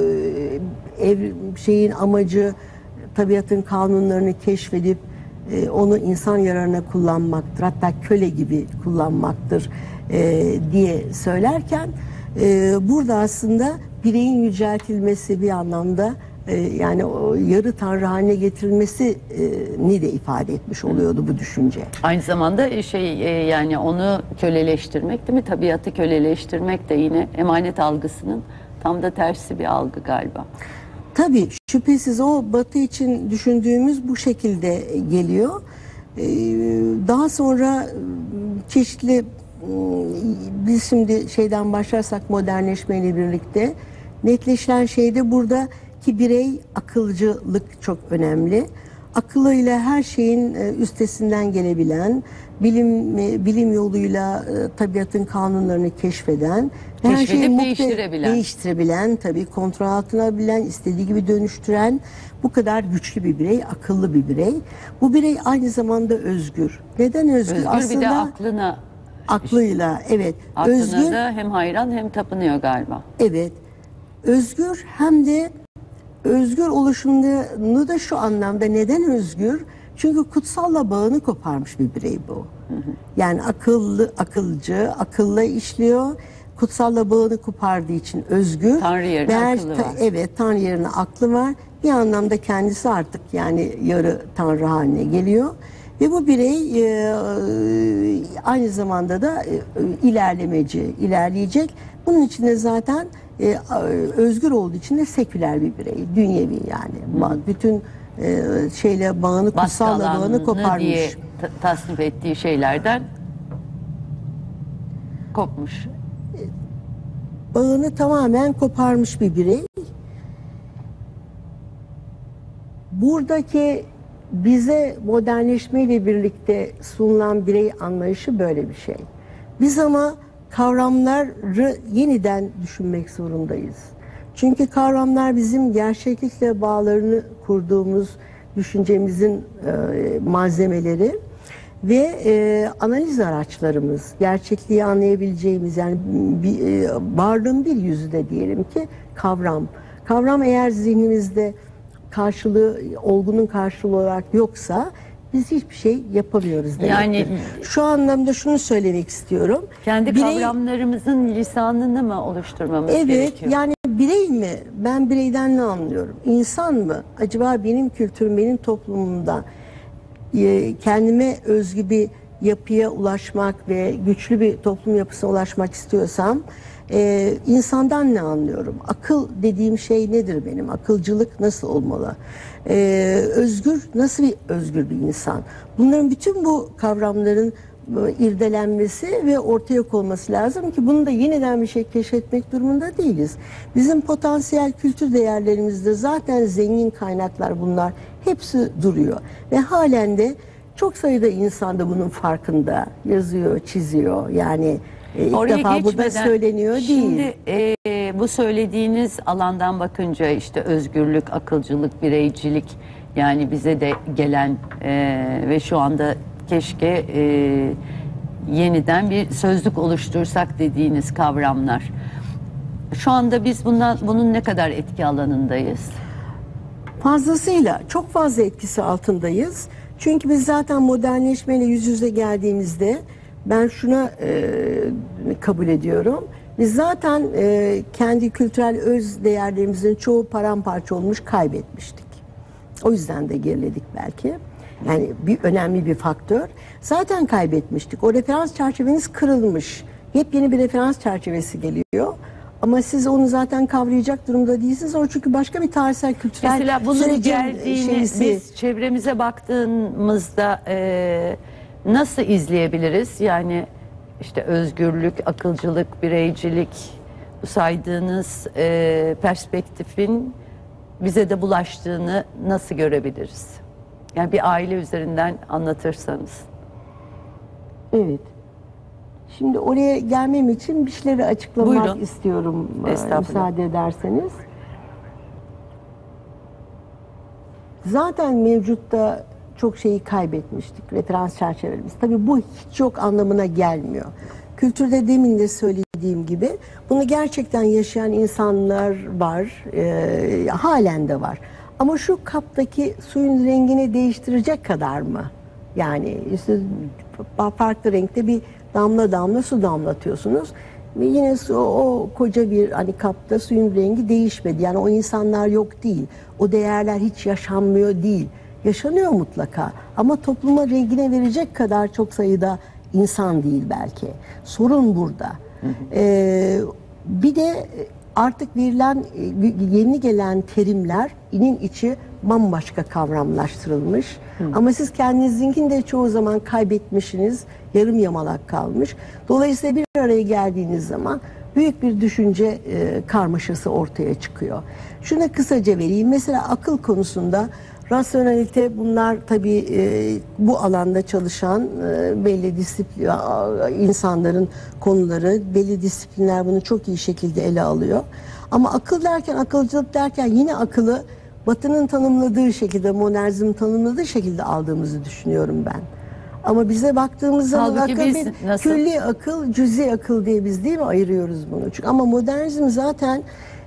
ev, şeyin amacı tabiatın kanunlarını keşfedip e, onu insan yararına kullanmaktır. Hatta köle gibi kullanmaktır e, diye söylerken e, burada aslında bireyin yüceltilmesi bir anlamda e, yani o yarı tanrı haline getirilmesini de ifade etmiş oluyordu bu düşünce. Aynı zamanda şey e, yani onu köleleştirmek, değil mi? Tabiatı köleleştirmek de yine emanet algısının tam da tersi bir algı galiba. Tabii şüphesiz o Batı için düşündüğümüz bu şekilde geliyor. Ee, daha sonra çeşitli, biz şimdi şeyden başlarsak modernleşmeyle birlikte netleşen şey de burada ki birey akılcılık çok önemli. Akılıyla her şeyin üstesinden gelebilen, bilim bilim yoluyla tabiatın kanunlarını keşfeden, her şeyi değiştirebilen. değiştirebilen, tabii kontrol altına alabilen, istediği gibi dönüştüren bu kadar güçlü bir birey, akıllı bir birey. Bu birey aynı zamanda özgür. Neden özgür? Özgür aslında bir de aklına. Aklıyla, evet. Aklına özgür, da hem hayran hem tapınıyor galiba. Evet. Özgür hem de özgür oluşunu da şu anlamda, neden özgür? Çünkü kutsalla bağını koparmış bir birey bu. Hı hı. Yani akıllı, akılcı, akılla işliyor. Kutsalla bağını kopardığı için özgür. Tanrı yerine Ber, akıllı ta, var. Evet, Tanrı yerine aklı var. Bir anlamda kendisi artık yani yarı Tanrı haline geliyor. Ve bu birey e, aynı zamanda da e, ilerlemeci, ilerleyecek. Bunun için de zaten e, özgür olduğu için de seküler bir birey, dünyevi yani. Hı. Bütün e, şeyle bağını, kutsalla bağını koparmış. Diye tasnif ettiği şeylerden kopmuş. Bağını tamamen koparmış bir birey. Buradaki bize modernleşmeyle birlikte sunulan birey anlayışı böyle bir şey. Biz ama kavramları yeniden düşünmek zorundayız. Çünkü kavramlar bizim gerçeklikle bağlarını kurduğumuz düşüncemizin e, malzemeleri ve e, analiz araçlarımız, gerçekliği anlayabileceğimiz, yani bir, e, varlığın bir yüzü de diyelim ki kavram. Kavram eğer zihnimizde karşılığı, olgunun karşılığı olarak yoksa biz hiçbir şey yapamıyoruz demektir. Yani şu anlamda şunu söylemek istiyorum. Kendi birey, kavramlarımızın lisanını mı oluşturmamız evet, gerekiyor? Evet, yani birey mi? Ben bireyden ne anlıyorum? İnsan mı? Acaba benim kültürüm, benim toplumumda e, kendime özgü bir yapıya ulaşmak ve güçlü bir toplum yapısına ulaşmak istiyorsam Ee, insandan ne anlıyorum? Akıl dediğim şey nedir benim? Akılcılık nasıl olmalı? Ee, özgür, nasıl bir özgür bir insan? Bunların bütün bu kavramların irdelenmesi ve ortaya konması lazım ki bunu da yeniden bir şey keşfetmek durumunda değiliz. Bizim potansiyel kültür değerlerimizde zaten zengin kaynaklar bunlar. Hepsi duruyor. Ve halen de çok sayıda insan da bunun farkında. Yazıyor, çiziyor. Yani e, ilk Oraya defa burada geçmeden, söyleniyor değil. Şimdi e, bu söylediğiniz alandan bakınca işte özgürlük, akılcılık, bireycilik, yani bize de gelen e, ve şu anda keşke e, yeniden bir sözlük oluştursak dediğiniz kavramlar. Şu anda biz bundan bunun ne kadar etki alanındayız? Fazlasıyla, çok fazla etkisi altındayız. Çünkü biz zaten modernleşmeyle yüz yüze geldiğimizde ben şuna e, kabul ediyorum. Biz zaten e, kendi kültürel öz değerlerimizin çoğu paramparça olmuş, kaybetmiştik. O yüzden de geriledik belki. Yani bir önemli bir faktör. Zaten kaybetmiştik. O referans çerçeveniz kırılmış. Yepyeni bir referans çerçevesi geliyor. Ama siz onu zaten kavrayacak durumda değilsiniz. O çünkü başka bir tarihsel kültürel Mesela bunun sürecin geldiğini şeysi. biz çevremize baktığımızda e, nasıl izleyebiliriz? Yani işte özgürlük, akılcılık, bireycilik, bu saydığınız e, perspektifin bize de bulaştığını nasıl görebiliriz? Yani bir aile üzerinden anlatırsanız. Evet. Şimdi oraya gelmem için bir şeyleri açıklamak Buyurun. istiyorum, Estağfurullah. müsaade ederseniz. Zaten mevcutta çok şeyi kaybetmiştik, referans çerçevelerimiz. Tabii bu hiç yok anlamına gelmiyor. Kültürde demin de söylediğim gibi bunu gerçekten yaşayan insanlar var, e, halen de var. Ama şu kaptaki suyun rengini değiştirecek kadar mı? Yani işte farklı renkte bir damla damla su damlatıyorsunuz ve yine su, o koca bir hani kapta suyun rengi değişmedi. Yani o insanlar yok değil. O değerler hiç yaşanmıyor değil. Yaşanıyor mutlaka. Ama topluma rengine verecek kadar çok sayıda insan değil belki. Sorun burada. Hı hı. Ee, bir de artık verilen yeni gelen terimlerin içi bambaşka kavramlaştırılmış. Hı. Ama siz kendinizinkini de çoğu zaman kaybetmişsiniz, yarım yamalak kalmış. Dolayısıyla bir araya geldiğiniz zaman büyük bir düşünce e, karmaşası ortaya çıkıyor. Şuna kısaca vereyim. Mesela akıl konusunda rasyonelite, bunlar tabii e, bu alanda çalışan e, belli disiplin insanların konuları, belli disiplinler bunu çok iyi şekilde ele alıyor. Ama akıl derken, akılcılık derken yine akıllı Batı'nın tanımladığı şekilde, modernizmin tanımladığı şekilde aldığımızı düşünüyorum ben. Ama bize baktığımız zaman Halbuki akıl biz bir nasıl? külli akıl, cüzi akıl diye biz değil mi ayırıyoruz bunu? Çünkü ama modernizm zaten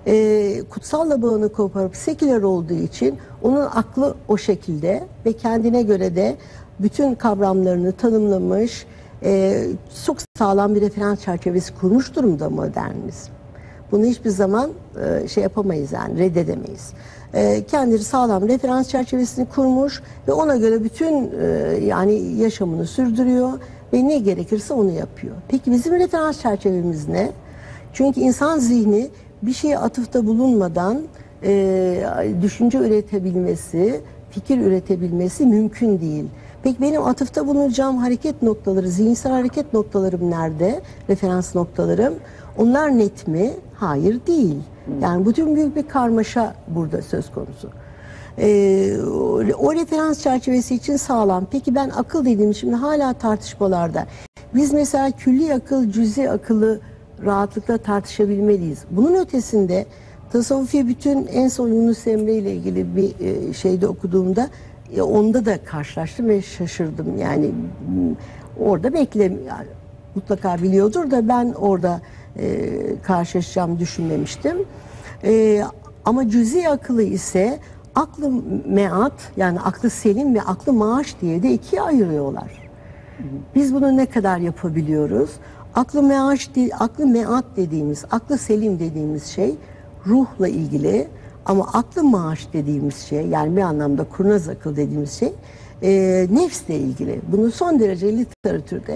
e, kutsalla bağını koparıp seküler olduğu için onun aklı o şekilde ve kendine göre de bütün kavramlarını tanımlamış, e, çok sağlam bir referans çerçevesi kurmuş durumda modernizm. Bunu hiçbir zaman e, şey yapamayız, yani reddedemeyiz. E, kendi sağlam referans çerçevesini kurmuş ve ona göre bütün e, yani yaşamını sürdürüyor ve ne gerekirse onu yapıyor. Peki bizim referans çerçevemiz ne? Çünkü insan zihni bir şeye atıfta bulunmadan e, düşünce üretebilmesi, fikir üretebilmesi mümkün değil. Peki benim atıfta bulunacağım hareket noktaları, zihinsel hareket noktalarım nerede? Referans noktalarım. Onlar net mi? Hayır, değil. Yani bütün büyük bir karmaşa burada söz konusu. Ee, o referans çerçevesi için sağlam. Peki ben akıl dediğim şimdi hala tartışmalarda. Biz mesela külli akıl, cüzi akıllı rahatlıkla tartışabilmeliyiz. Bunun ötesinde tasavvufi bütün, en son Yunus Emre ile ilgili bir şeyde okuduğumda onda da karşılaştım ve şaşırdım. Yani orada beklemiyorum. Yani mutlaka biliyordur da ben orada e, karşılaşacağımı düşünmemiştim. E, ama cüzi akıllı ise aklı meat, yani aklı selim ve aklı maaş diye de ikiye ayırıyorlar. Biz bunu ne kadar yapabiliyoruz? Aklı meaş değil, aklı meat dediğimiz, aklı selim dediğimiz şey ruhla ilgili, ama aklı maaş dediğimiz şey, yani bir anlamda kurnaz akıl dediğimiz şey e, nefsle ilgili. Bunu son derece literatürde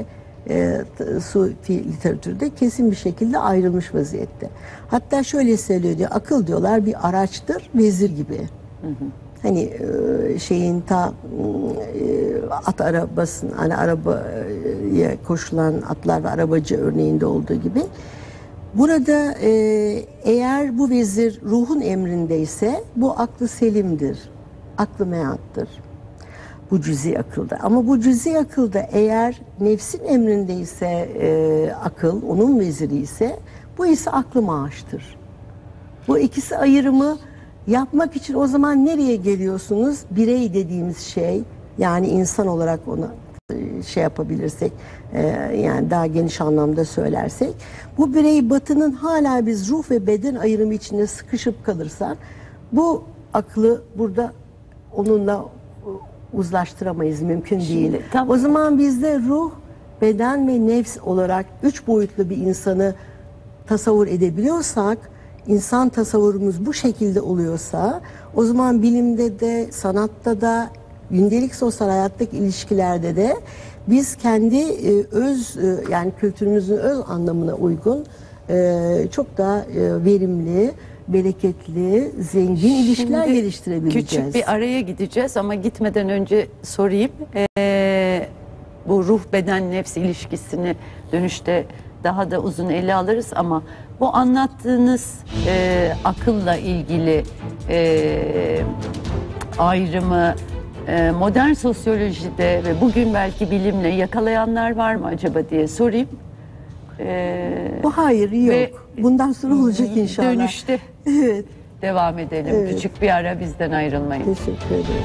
e, Sufi literatürde kesin bir şekilde ayrılmış vaziyette. Hatta şöyle söylüyor, akıl diyorlar bir araçtır, vezir gibi. Hı hı. Hani e, şeyin ta e, at arabasının, hani arabaya koşulan atlar ve arabacı örneğinde olduğu gibi. Burada e, eğer bu vezir ruhun emrindeyse bu aklı selimdir, aklı meattır. Bu cüzi akılda. Ama bu cüzi akılda eğer nefsin emrindeyse e, akıl, onun veziri ise bu ise aklı maaştır. Bu ikisi ayrımı yapmak için o zaman nereye geliyorsunuz? Birey dediğimiz şey, yani insan olarak onu şey yapabilirsek, e, yani daha geniş anlamda söylersek, bu birey batının hala biz ruh ve beden ayrımı içinde sıkışıp kalırsak bu aklı burada onunla uzlaştıramayız, mümkün Şimdi, değil. tam... O zaman bizde ruh, beden ve nefs olarak üç boyutlu bir insanı tasavvur edebiliyorsak, insan tasavvurumuz bu şekilde oluyorsa, o zaman bilimde de, sanatta da, gündelik sosyal hayattaki ilişkilerde de biz kendi e, öz e, yani kültürümüzün öz anlamına uygun e, çok daha e, verimli, bereketli, zengin Şimdi ilişkiler geliştirebileceğiz. Küçük bir araya gideceğiz ama gitmeden önce sorayım. Ee, bu ruh beden nefs ilişkisini dönüşte daha da uzun ele alırız ama bu anlattığınız e, akılla ilgili e, ayrımı e, modern sosyolojide ve bugün belki bilimle yakalayanlar var mı acaba diye sorayım. Ee, bu hayır yok. Bundan sonra olacak inşallah. Dönüşte evet. devam edelim. Evet. Küçük bir ara, bizden ayrılmayın. Teşekkür ederim.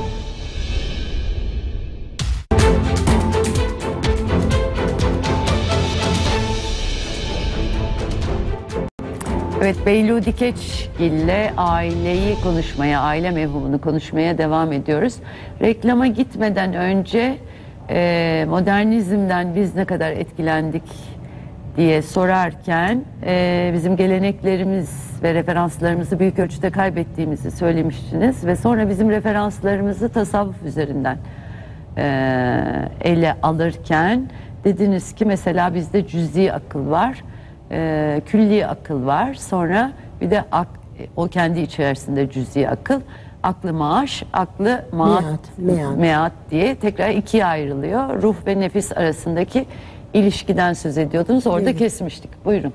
Evet, Beylu Dikeçgil'le aileyi konuşmaya, aile mevhumunu konuşmaya devam ediyoruz. Reklama gitmeden önce e, modernizmden biz ne kadar etkilendik diye sorarken e, bizim geleneklerimiz ve referanslarımızı büyük ölçüde kaybettiğimizi söylemiştiniz ve sonra bizim referanslarımızı tasavvuf üzerinden e, ele alırken dediniz ki mesela bizde cüz'i akıl var, e, külli akıl var, sonra bir de ak, o kendi içerisinde cüz'i akıl, aklı maaş, aklı maat, meat, meat. meat diye tekrar ikiye ayrılıyor. Ruh ve nefis arasındaki ilişkiden söz ediyordunuz. Orada evet. kesmiştik. Buyurun.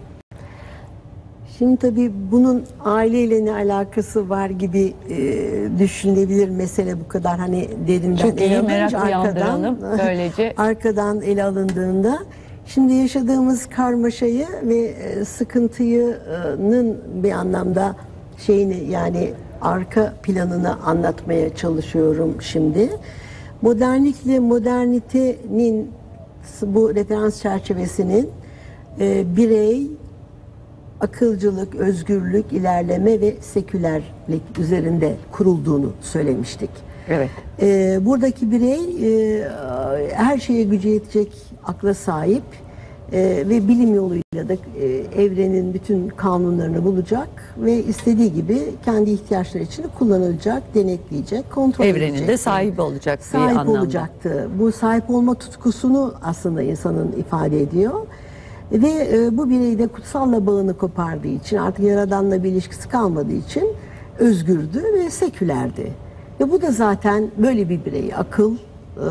Şimdi tabii bunun aileyle ne alakası var gibi e, düşünülebilir mesele bu kadar hani derinden Çok iyi, ele merak arkadan, uyandıralım. Böylece arkadan ele alındığında şimdi yaşadığımız karmaşayı ve e, sıkıntının bir anlamda şeyini yani arka planını anlatmaya çalışıyorum şimdi. Modernlikle modernitenin bu referans çerçevesinin e, birey, akılcılık, özgürlük, ilerleme ve sekülerlik üzerinde kurulduğunu söylemiştik. Evet. E, buradaki birey e, her şeye gücü yetecek akla sahip e, ve bilim yoluyla da e, evrenin bütün kanunlarını bulacak ve istediği gibi kendi ihtiyaçları için kullanılacak, denetleyecek, kontrol Evrenin edecek. Evrenin de sahibi olacak bir sahip anlamda. olacaktı. Bu sahip olma tutkusunu aslında insanın ifade ediyor. Ve e, bu birey de kutsalla bağını kopardığı için, artık Yaradan'la bir ilişkisi kalmadığı için özgürdü ve sekülerdi. Ve bu da zaten böyle bir birey, akılcı,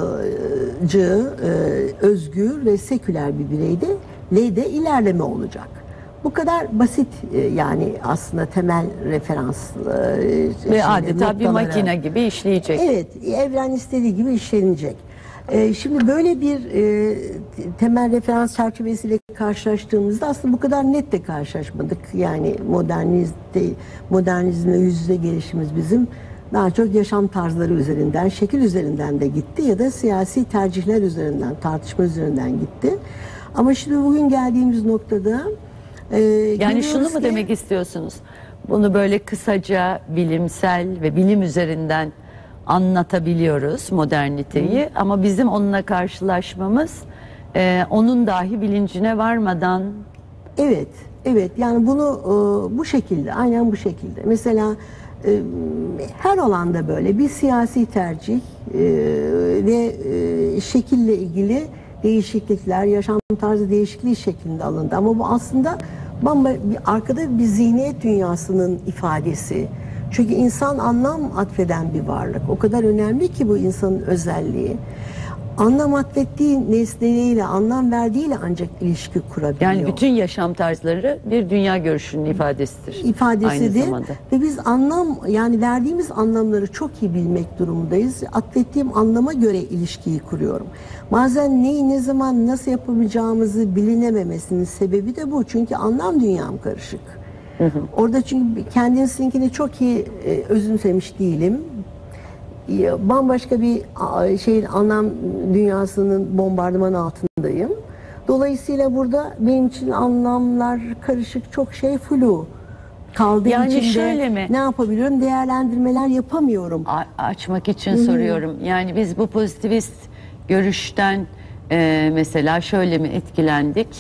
e, özgür ve seküler bir bireydi. Leyde ilerleme olacak. Bu kadar basit e, yani aslında temel referans. E, ve adeta bir makine gibi işleyecek. Evet, evren istediği gibi işlenecek. Ee, şimdi böyle bir e, temel referans çerçevesiyle karşılaştığımızda aslında bu kadar net de karşılaşmadık. Yani modernizde, modernizmle yüz yüze gelişimiz bizim daha çok yaşam tarzları üzerinden, şekil üzerinden de gitti ya da siyasi tercihler üzerinden, tartışma üzerinden gitti. Ama şimdi bugün geldiğimiz noktada e, yani şunu mu ki, demek istiyorsunuz? Bunu böyle kısaca bilimsel ve bilim üzerinden anlatabiliyoruz moderniteyi. Hı. Ama bizim onunla karşılaşmamız e, onun dahi bilincine varmadan. Evet, evet. Yani bunu e, bu şekilde, aynen bu şekilde. Mesela e, her alanda böyle bir siyasi tercih e, ve e, şekille ilgili değişiklikler, yaşam tarzı değişikliği şeklinde alındı. Ama bu aslında bamba, bir, arkada bir zihniyet dünyasının ifadesi. Çünkü insan anlam atfeden bir varlık. O kadar önemli ki bu insanın özelliği. Anlam atfettiği nesneleriyle, anlam verdiğiyle ancak ilişki kurabiliyor. Yani bütün yaşam tarzları bir dünya görüşünün ifadesidir. İfadesidir. Ve biz anlam, yani verdiğimiz anlamları çok iyi bilmek durumundayız. Atfettiğim anlama göre ilişkiyi kuruyorum. Bazen neyi, ne zaman, nasıl yapabileceğimizi bilinememesinin sebebi de bu. Çünkü anlam dünyam karışık. Hı hı. Orada çünkü kendisinkini çok iyi e, özümsemiş değilim. Bambaşka bir şeyin anlam dünyasının bombardıman altındayım. Dolayısıyla burada benim için anlamlar karışık, çok şey flu kaldığı yani için şöyle de mi? Ne yapabiliyorum? Değerlendirmeler yapamıyorum. A açmak için Hı-hı. soruyorum. Yani biz bu pozitivist görüşten e, mesela şöyle mi etkilendik?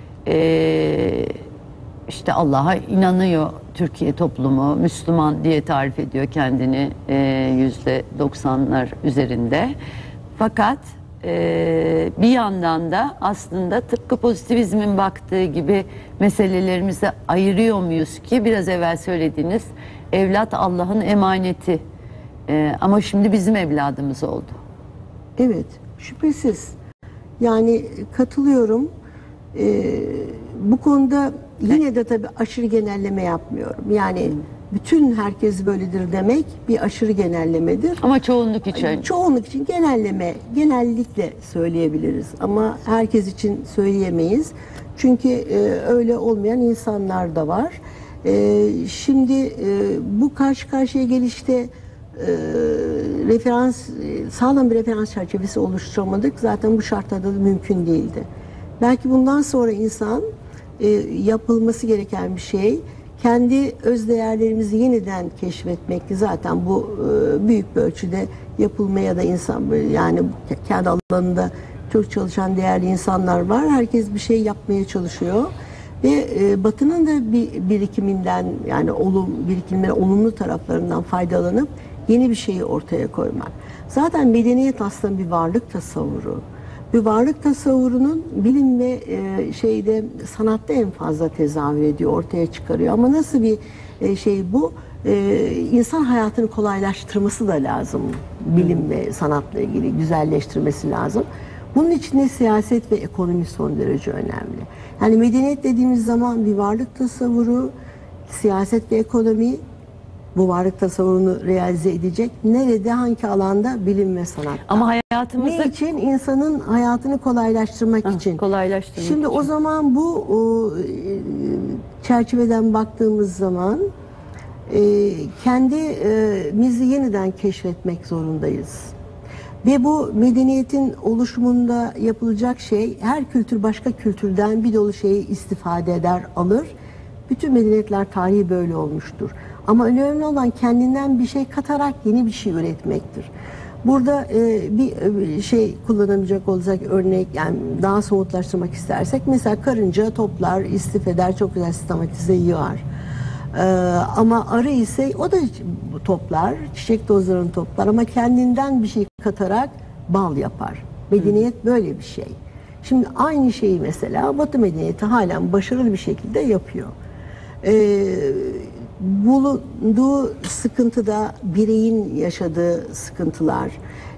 E, işte Allah'a inanıyor Türkiye toplumu, Müslüman diye tarif ediyor kendini yüzde doksanlar üzerinde. Fakat e, bir yandan da aslında tıpkı pozitivizmin baktığı gibi meselelerimizi ayırıyor muyuz ki biraz evvel söylediğiniz evlat Allah'ın emaneti. E, ama şimdi bizim evladımız oldu. Evet, şüphesiz. Yani katılıyorum. E, bu konuda yine de tabii aşırı genelleme yapmıyorum. Yani bütün herkes böyledir demek bir aşırı genellemedir. Ama çoğunluk için. Çoğunluk için genelleme, genellikle söyleyebiliriz. Ama herkes için söyleyemeyiz. Çünkü e, öyle olmayan insanlar da var. E, şimdi e, bu karşı karşıya gelişte e, referans, e, sağlam bir referans çerçevesi oluşturamadık. Zaten bu şartlarda da mümkün değildi. Belki bundan sonra insan e, yapılması gereken bir şey, kendi öz değerlerimizi yeniden keşfetmek, ki zaten bu e, büyük bir ölçüde yapılmaya da insan, yani kendi alanında çok çalışan değerli insanlar var. Herkes bir şey yapmaya çalışıyor ve e, Batı'nın da bir birikiminden, yani olum birikimler olumlu taraflarından faydalanıp yeni bir şeyi ortaya koymak. Zaten medeniyet aslında bir varlık tasavvuru. Bir varlık tasavvurunun bilim ve e, şeyde sanatta en fazla tezahür ediyor, ortaya çıkarıyor. Ama nasıl bir e, şey bu? E, insan hayatını kolaylaştırması da lazım. Bilim ve sanatla ilgili güzelleştirmesi lazım. Bunun için de siyaset ve ekonomi son derece önemli. Yani medeniyet dediğimiz zaman bir varlık tasavvuru, siyaset ve ekonomi bu varlık tasavvurunu realize edecek. Nerede, hangi alanda? Bilim ve sanat. Ama hayatımızda... Ne için? İnsanın hayatını kolaylaştırmak ha, için. Kolaylaştırmak Şimdi için. O zaman bu o, çerçeveden baktığımız zaman e, kendimizi yeniden keşfetmek zorundayız. Ve bu medeniyetin oluşumunda yapılacak şey, her kültür başka kültürden bir dolu şeyi istifade eder, alır. Bütün medeniyetler tarihi böyle olmuştur. Ama önemli olan kendinden bir şey katarak yeni bir şey üretmektir. Burada e, bir şey kullanabilecek olacak örnek, yani daha somutlaştırmak istersek, mesela karınca toplar, istif eder, çok güzel sistematize yığar. E, ama arı ise o da toplar, çiçek tozlarını toplar ama kendinden bir şey katarak bal yapar. Medeniyet böyle bir şey. Şimdi aynı şeyi mesela Batı medeniyeti halen başarılı bir şekilde yapıyor. Eee bulunduğu sıkıntıda bireyin yaşadığı sıkıntıları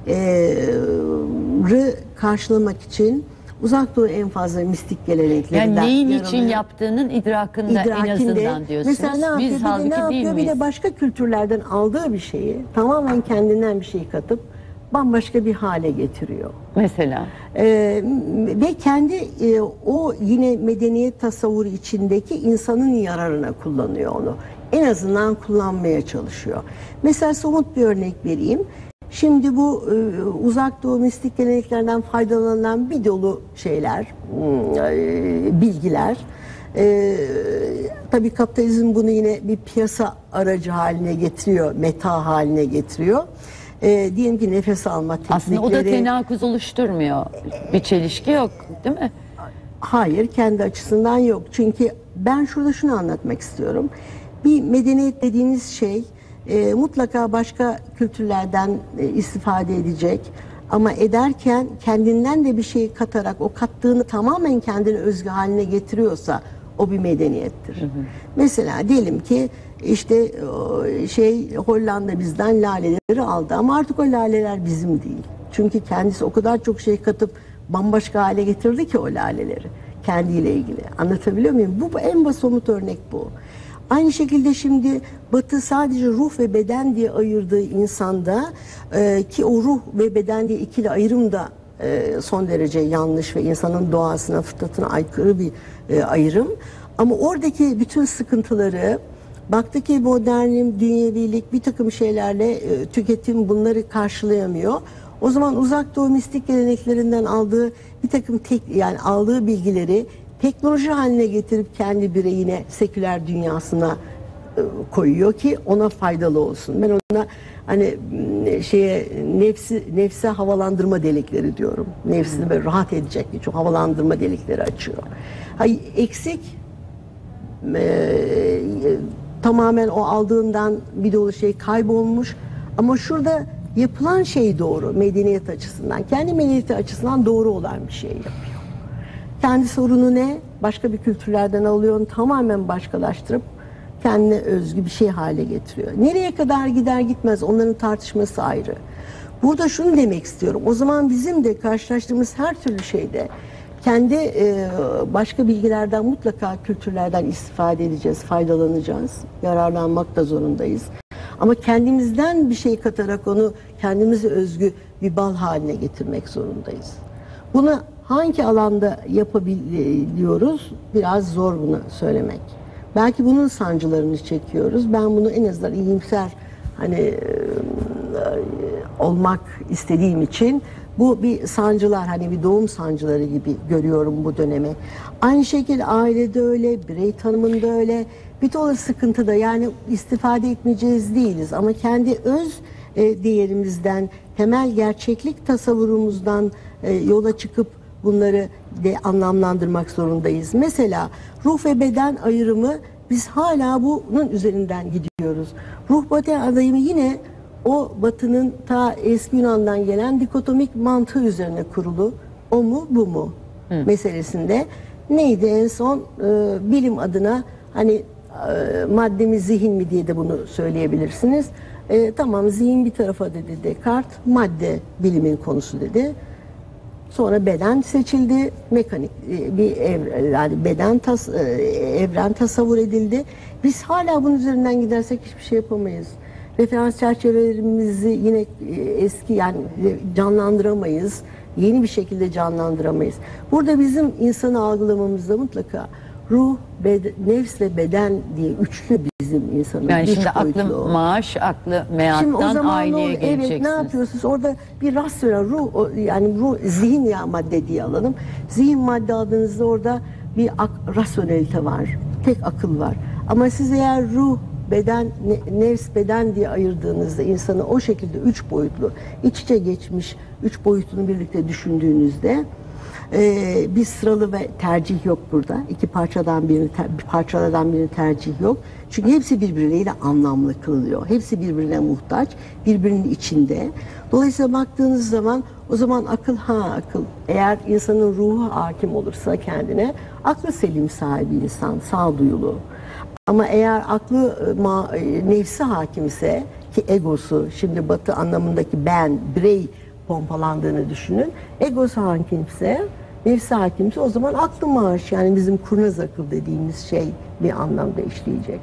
karşılamak için Uzak Doğu en fazla mistik geleneklerinden. Yani neyin için yaptığının idrakında, idrakinde, en azından diyorsunuz. Mesela ne yapıyor? Biz bir de ne yapıyor? Bir de başka kültürlerden aldığı bir şeyi tamamen kendinden bir şey katıp bambaşka bir hale getiriyor. Mesela? Ee, ve kendi e, o yine medeniyet tasavvuru içindeki insanın yararına kullanıyor onu. En azından kullanmaya çalışıyor. Mesela somut bir örnek vereyim. Şimdi bu e, Uzak Doğu mistik geleneklerden faydalanan bir dolu şeyler, e, bilgiler. E, tabii kapitalizm bunu yine bir piyasa aracı haline getiriyor, meta haline getiriyor. E, diyelim ki nefes alma teknikleri. Aslında o da tenakuz oluşturmuyor. Bir çelişki yok, değil mi? Hayır, kendi açısından yok. Çünkü ben şurada şunu anlatmak istiyorum. Bir medeniyet dediğiniz şey e, mutlaka başka kültürlerden e, istifade edecek. Ama ederken kendinden de bir şey katarak o kattığını tamamen kendine özgü haline getiriyorsa o bir medeniyettir. Hı hı. Mesela diyelim ki işte şey Hollanda bizden laleleri aldı ama artık o laleler bizim değil. Çünkü kendisi o kadar çok şey katıp bambaşka hale getirdi ki o laleleri kendiyle ilgili. Anlatabiliyor muyum? Bu, bu en basit somut örnek bu. Aynı şekilde şimdi Batı sadece ruh ve beden diye ayırdığı insanda e, ki o ruh ve beden diye ikili ayrım da e, son derece yanlış ve insanın doğasına, fıtratına aykırı bir e, ayrım. Ama oradaki bütün sıkıntıları baktı ki modernim, dünyevilik bir takım şeylerle e, tüketim bunları karşılayamıyor. O zaman uzak doğu mistik geleneklerinden aldığı bir takım tek, yani aldığı bilgileri teknoloji haline getirip kendi bireyine, seküler dünyasına e, koyuyor ki ona faydalı olsun. Ben ona hani şeye nefsi nefse havalandırma delikleri diyorum. Nefsini böyle rahat edecek çok havalandırma delikleri açıyor. Hayır, eksik e, e, tamamen o aldığından bir dolu şey kaybolmuş ama şurada yapılan şey doğru medeniyet açısından. Kendi medeniyeti açısından doğru olan bir şey yapıyor. Kendi sorunu ne? Başka bir kültürlerden alıyor, onu tamamen başkalaştırıp kendine özgü bir şey hale getiriyor. Nereye kadar gider gitmez onların tartışması ayrı. Burada şunu demek istiyorum. O zaman bizim de karşılaştığımız her türlü şeyde kendi e, başka bilgilerden mutlaka kültürlerden istifade edeceğiz, faydalanacağız. Yararlanmak da zorundayız. Ama kendimizden bir şey katarak onu kendimize özgü bir bal haline getirmek zorundayız. Bunu hangi alanda yapabiliyoruz? Biraz zor bunu söylemek. Belki bunun sancılarını çekiyoruz. Ben bunu en azından iyimser hani e, olmak istediğim için bu bir sancılar, hani bir doğum sancıları gibi görüyorum bu dönemi. Aynı şekilde ailede öyle, birey tanımında öyle. Bir dolu sıkıntıda, yani istifade etmeyeceğiz değiliz ama kendi öz e, değerimizden, temel gerçeklik tasavvurumuzdan e, yola çıkıp bunları de anlamlandırmak zorundayız. Mesela ruh ve beden ayrımı, biz hala bunun üzerinden gidiyoruz. Ruh beden ayrımı yine o Batı'nın ta eski Yunan'dan gelen dikotomik mantığı üzerine kurulu. O mu bu mu Hı. meselesinde neydi en son e, bilim adına hani e, madde mi zihin mi diye de bunu söyleyebilirsiniz. E, tamam, zihin bir tarafa dedi Descartes, madde bilimin konusu dedi. Sonra beden seçildi, mekanik bir ev, yani beden tas, evren tasavvur edildi. Biz hala bunun üzerinden gidersek hiçbir şey yapamayız. Referans çerçevelerimizi yine eski, yani canlandıramayız. Yeni bir şekilde canlandıramayız. Burada bizim insanı algılamamızda mutlaka ruh, beden, nefs ve beden diye üçlü bizim insanımız. Yani şimdi aklı maaş, aklı meattan aileye evet, geleceksiniz. Evet, ne yapıyorsunuz? Orada bir rasyonel ruh, yani ruh, zihin ya madde diye alalım. Zihin madde aldığınızda orada bir ak, rasyonelite var. Tek akıl var. Ama siz eğer ruh, beden, nefs, beden diye ayırdığınızda insanı o şekilde üç boyutlu, iç içe geçmiş üç boyutunu birlikte düşündüğünüzde Ee, bir sıralı ve tercih yok burada. İki parçadan birini, bir parçalardan birini tercih yok. Çünkü hepsi birbirleriyle anlamlı kılıyor. Hepsi birbirine muhtaç, birbirinin içinde. Dolayısıyla baktığınız zaman o zaman akıl ha akıl. Eğer insanın ruhu hakim olursa kendine, aklı selim sahibi insan, sağduyulu. Ama eğer aklı ma, nefsi hakimse, ki egosu, şimdi Batı anlamındaki ben, birey pompalandığını düşünün. Egosu hakimse, nefsi hakimse, o zaman aklı maaş, yani bizim kurnaz akıl dediğimiz şey bir anlamda işleyecek.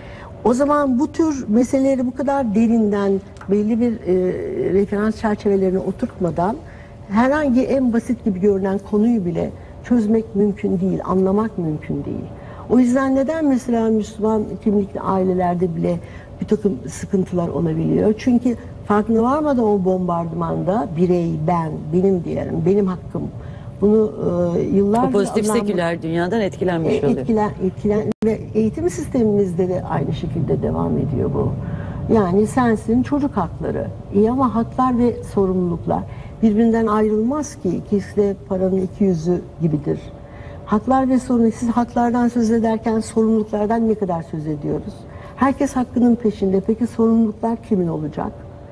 O zaman bu tür meseleleri bu kadar derinden belli bir e, referans çerçevelerine oturtmadan herhangi en basit gibi görünen konuyu bile çözmek mümkün değil, anlamak mümkün değil. O yüzden neden mesela Müslüman kimlikli ailelerde bile bir takım sıkıntılar olabiliyor? Çünkü farkına varmadan o bombardımanda birey, ben, benim diyelim, benim hakkım. Bunu e, yıllardır... O pozitif seküler dünyadan etkilenmiş e, oluyor. Etkilen, etkilen, ve eğitim sistemimizde de aynı şekilde devam ediyor bu. Yani sensin, çocuk hakları. İyi ama haklar ve sorumluluklar birbirinden ayrılmaz ki. İkisi de paranın iki yüzü gibidir. Haklar ve sorumluluk, siz haklardan söz ederken sorumluluklardan ne kadar söz ediyoruz? Herkes hakkının peşinde. Peki sorumluluklar kimin olacak?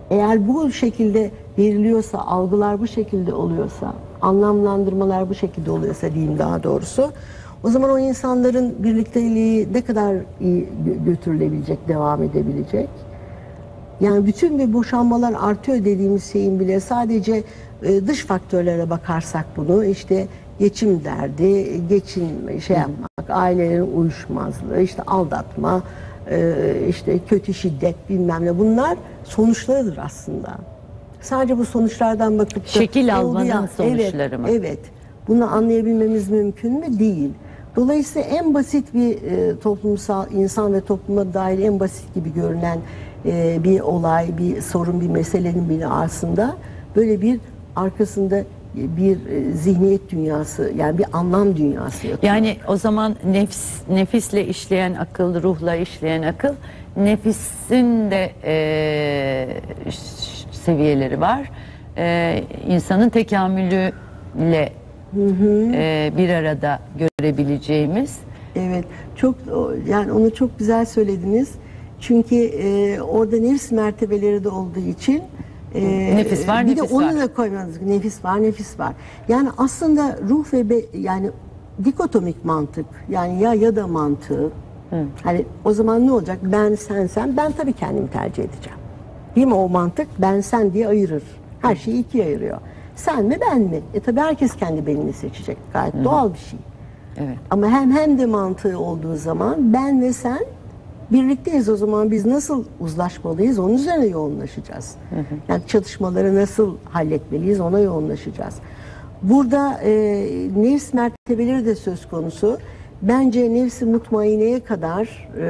eğer bu şekilde veriliyorsa, algılar bu şekilde oluyorsa, anlamlandırmalar bu şekilde oluyorsa diyeyim daha doğrusu, o zaman o insanların birlikteliği ne kadar iyi götürülebilecek, devam edebilecek? Yani bütün bir boşanmalar artıyor dediğimiz şeyin bile sadece dış faktörlere bakarsak bunu, işte geçim derdi, geçin şey yapmak, ailelerin uyuşmazlığı, işte aldatma, işte kötü şiddet bilmem ne, bunlar sonuçlarıdır aslında. Sadece bu sonuçlardan bakıp da şekil almanın sonuçları evet, mı? Evet. Bunu anlayabilmemiz mümkün mü? Değil. Dolayısıyla en basit bir e, toplumsal, insan ve topluma dair en basit gibi görünen e, bir olay, bir sorun, bir meselenin bile aslında böyle bir arkasında bir e, zihniyet dünyası, yani bir anlam dünyası yatıyor. Yani o zaman nefs, nefisle işleyen akıl, ruhla işleyen akıl, nefisin de e, seviyeleri var. E, insanın tekamülüyle Hı hı. E, bir arada görebileceğimiz. Evet, çok yani onu çok güzel söylediniz. Çünkü e, orada nefis mertebeleri de olduğu için e, nefis var, bir nefis de onu var. da koymanız, nefis var, nefis var. Yani aslında ruh ve be, yani dikotomik mantık, yani ya ya da mantığı. Hı. Hani o zaman ne olacak? Ben, sen, sen. Ben tabii kendimi tercih edeceğim. Değil mi o mantık? Ben, sen diye ayırır. Her şeyi ikiye ayırıyor. Sen mi, ben mi? E tabii herkes kendi benini seçecek. Gayet Hı. doğal bir şey. Evet. Ama hem hem de mantığı olduğu zaman ben ve sen birlikteyiz. O zaman biz nasıl uzlaşmalıyız? Onun üzerine yoğunlaşacağız. Hı hı. Yani çatışmaları nasıl halletmeliyiz? Ona yoğunlaşacağız. Burada e, nefs mertebeleri de söz konusu. Bence nefs-i mutmaineye kadar e,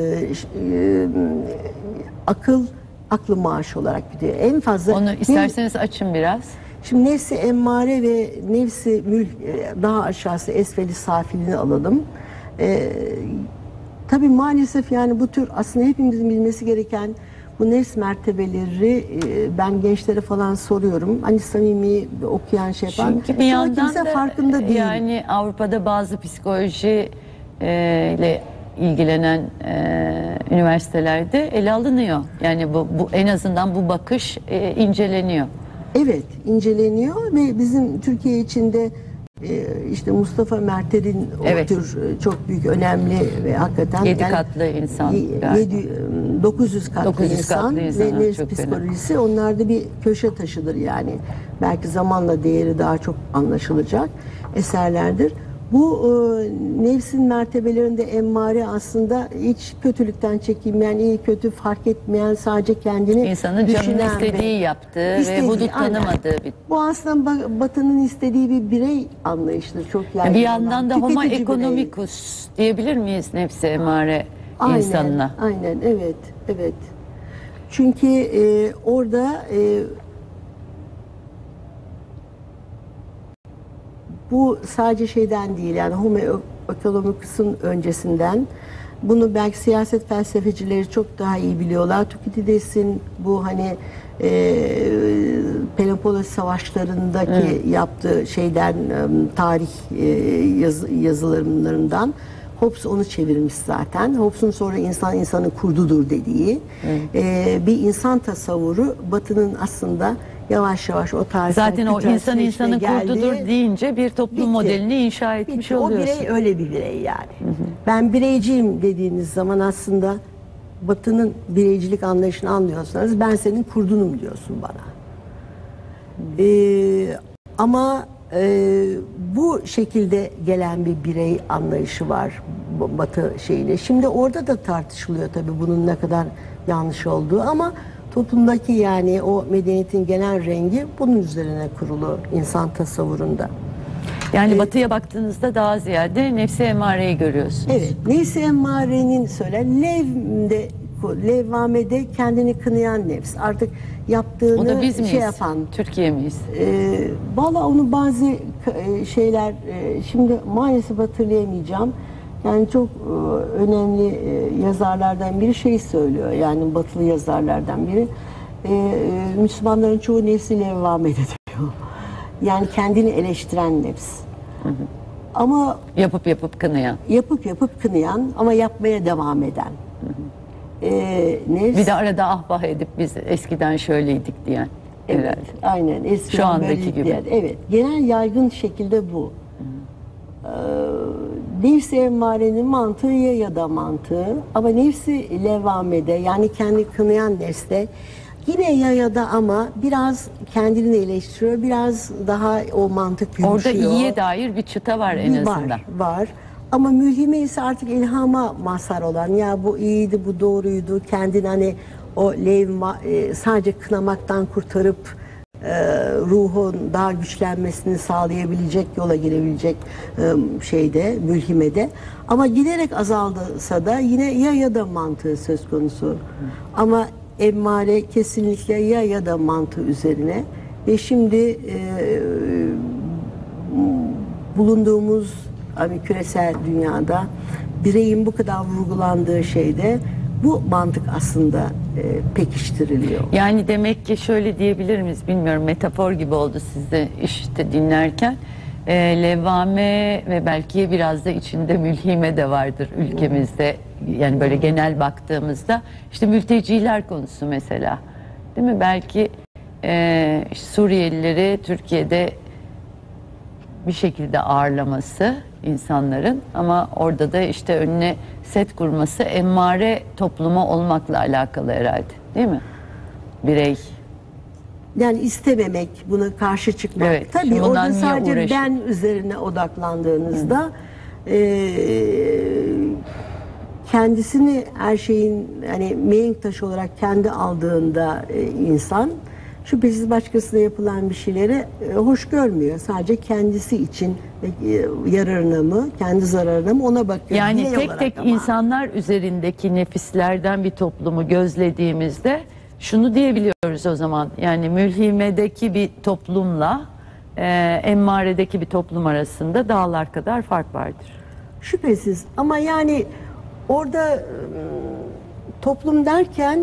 e, akıl aklı maaş olarak gidiyor. En fazla. Onu isterseniz nef- açın biraz. Şimdi nefsi emmare ve nefsi mülk daha aşağısı esfeli safilini alalım. Ee, tabii maalesef yani bu tür aslında hepimizin bilmesi gereken bu nefs mertebeleri e, ben gençlere falan soruyorum. Hani samimi okuyan şey yapan. Çünkü bir yandan da farkında değil. Yani Avrupa'da bazı psikoloji e, ile ilgilenen e, üniversitelerde ele alınıyor. Yani bu, bu en azından bu bakış e, inceleniyor. Evet, inceleniyor ve bizim Türkiye içinde e, işte Mustafa Merter'in evet. o tür çok büyük, önemli ve hakikaten yedi yani, katlı insan, yedi, dokuz yüz katlı dokuz yüz insan, katlı insan ve nefs psikolojisi önemli. Onlarda bir köşe taşıdır yani. Belki zamanla değeri daha çok anlaşılacak eserlerdir. Bu e, nefsin mertebelerinde emmare aslında hiç kötülükten çekinmeyen, iyi kötü fark etmeyen, sadece kendini İnsanın canının istediği yaptığı istediği, ve hudut tanımadığı bir... Bu aslında Batı'nın istediği bir birey anlayışıdır. Çok yaygın. Bir yandan da homo economicus birey diyebilir miyiz nefsi emmare aynen, insanına? Aynen, evet, evet. Çünkü e, orada... E, bu sadece şeyden değil, yani homo economicus'un öncesinden, bunu belki siyaset felsefecileri çok daha iyi biliyorlar. Tukidides'in bu hani e, Peloponnes savaşlarındaki evet. yaptığı şeyden, tarih e, yaz, yazılarından Hobbes onu çevirmiş zaten. Hobbes'un sonra insan insanın kurdudur dediği e, bir insan tasavvuru Batı'nın aslında yavaş yavaş o tarih zaten o insan insanın geldi. Kurdudur deyince bir toplum Bitti. modelini inşa etmiş Bitti. oluyorsun. O birey öyle bir birey yani. Hı hı. Ben bireyciyim dediğiniz zaman aslında Batı'nın bireycilik anlayışını anlıyorsanız ben senin kurdunum diyorsun bana. Ee, ama e, bu şekilde gelen bir birey anlayışı var Batı şeyine. Şimdi orada da tartışılıyor tabii bunun ne kadar yanlış olduğu, ama toplumdaki yani o medeniyetin genel rengi bunun üzerine kurulu insan tasavvurunda. Yani ee, Batı'ya baktığınızda daha ziyade nefsi emmareyi görüyorsunuz. Evet, nefsi emmarenin söyler, levde, levvamede kendini kınayan nefs. Artık yaptığını o da biz miyiz? şey yapan. Türkiye miyiz? E, Valla onu bazı şeyler, e, şimdi maalesef hatırlayamayacağım. Yani çok e, önemli e, yazarlardan biri şey söylüyor, yani batılı yazarlardan biri, e, e, Müslümanların çoğu nefsi levvamede diyor. Yani kendini eleştiren nefs. Hı hı. Ama yapıp yapıp kınayan. Yapıp yapıp kınayan ama yapmaya devam eden. Hı hı. e, nefs... Bir de arada ah bah edip biz eskiden şöyleydik diyen. Evet, herhalde. aynen. Eskiden Şu andaki böyleydi gibi. diyen. Evet, genel yaygın şekilde bu. Ee, nefs-i emmarenin mantığı ya ya da mantığı, ama nefsi levvamede, yani kendi kınayan nefste yine ya ya da, ama biraz kendini eleştiriyor, biraz daha o mantık yumuşuyor. Orada iyiye dair bir çıta var en azından. Var, var. Ama mülhime ise artık ilhama mazhar olan, ya bu iyiydi, bu doğruydu, kendini hani o levma, e, sadece kınamaktan kurtarıp e, ruhun daha güçlenmesini sağlayabilecek, yola girebilecek e, şeyde, mülhimede. Ama giderek azaldıysa da yine ya ya da mantığı söz konusu. Hı. Ama emmare kesinlikle ya ya da mantığı üzerine ve şimdi e, bulunduğumuz hani küresel dünyada bireyin bu kadar vurgulandığı şeyde bu mantık aslında e, pekiştiriliyor. Yani demek ki şöyle diyebilir miyiz bilmiyorum, metafor gibi oldu sizde işte dinlerken. E, levvame ve belki biraz da içinde mülhime de vardır ülkemizde. Yani böyle genel baktığımızda işte mülteciler konusu mesela, değil mi? Belki e, işte Suriyelileri Türkiye'de bir şekilde ağırlaması insanların, ama orada da işte önüne set kurması emmare toplumu olmakla alakalı herhalde, değil mi? Birey. Yani istememek, buna karşı çıkmak. Evet, tabii orada sadece uğraşın? ben üzerine odaklandığınızda e, kendisini her şeyin hani mihenk taşı olarak kendi aldığında e, insan şüphesiz başkasına yapılan bir şeyleri e, hoş görmüyor. Sadece kendisi için e, yararına mı, kendi zararına mı, ona bakıyor. Yani Birey tek olarak tek ama. insanlar üzerindeki nefislerden bir toplumu gözlediğimizde şunu diyebiliyoruz o zaman. Yani mülhimedeki bir toplumla e, emmaredeki bir toplum arasında dağlar kadar fark vardır. Şüphesiz, ama yani orada e, toplum derken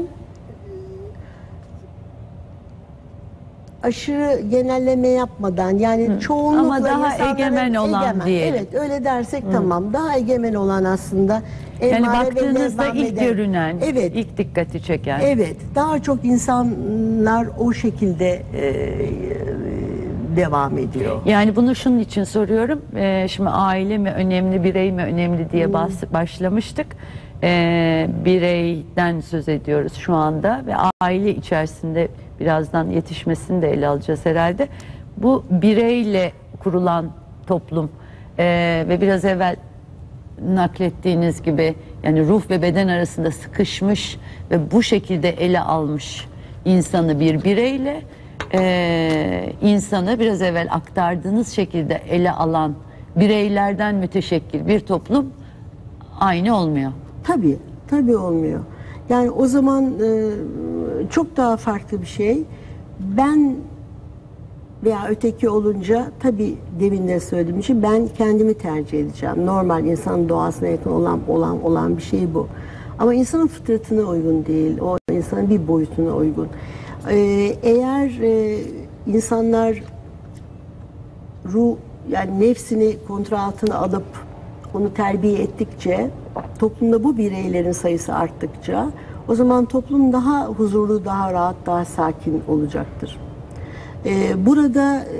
aşırı genelleme yapmadan, yani Hı. çoğunlukla ama daha insanların egemen olan egemen, diyelim. evet öyle dersek Hı. tamam, daha egemen olan aslında yani baktığınızda ilk eden, görünen, evet, ilk dikkati çeken. Evet, daha çok insanlar o şekilde e, devam ediyor. Yani bunu şunun için soruyorum. Ee, şimdi aile mi önemli, birey mi önemli diye hmm. başlamıştık. Ee, bireyden söz ediyoruz şu anda ve aile içerisinde birazdan yetişmesini de ele alacağız herhalde. Bu bireyle kurulan toplum ee, ve biraz evvel naklettiğiniz gibi yani ruh ve beden arasında sıkışmış ve bu şekilde ele almış insanı bir bireyle Ee, insanı biraz evvel aktardığınız şekilde ele alan bireylerden müteşekkil bir toplum aynı olmuyor. Tabii, tabii olmuyor. Yani o zaman e, çok daha farklı bir şey. Ben veya öteki olunca tabii demin de söylediğim için ben kendimi tercih edeceğim. Normal insan doğasına yakın olan olan olan bir şey bu. Ama insanın fıtratına uygun değil. O insanın bir boyutuna uygun. Ee, eğer e, insanlar ruh, yani nefsini kontrol altına alıp onu terbiye ettikçe, toplumda bu bireylerin sayısı arttıkça, o zaman toplum daha huzurlu, daha rahat, daha sakin olacaktır. Ee, burada e,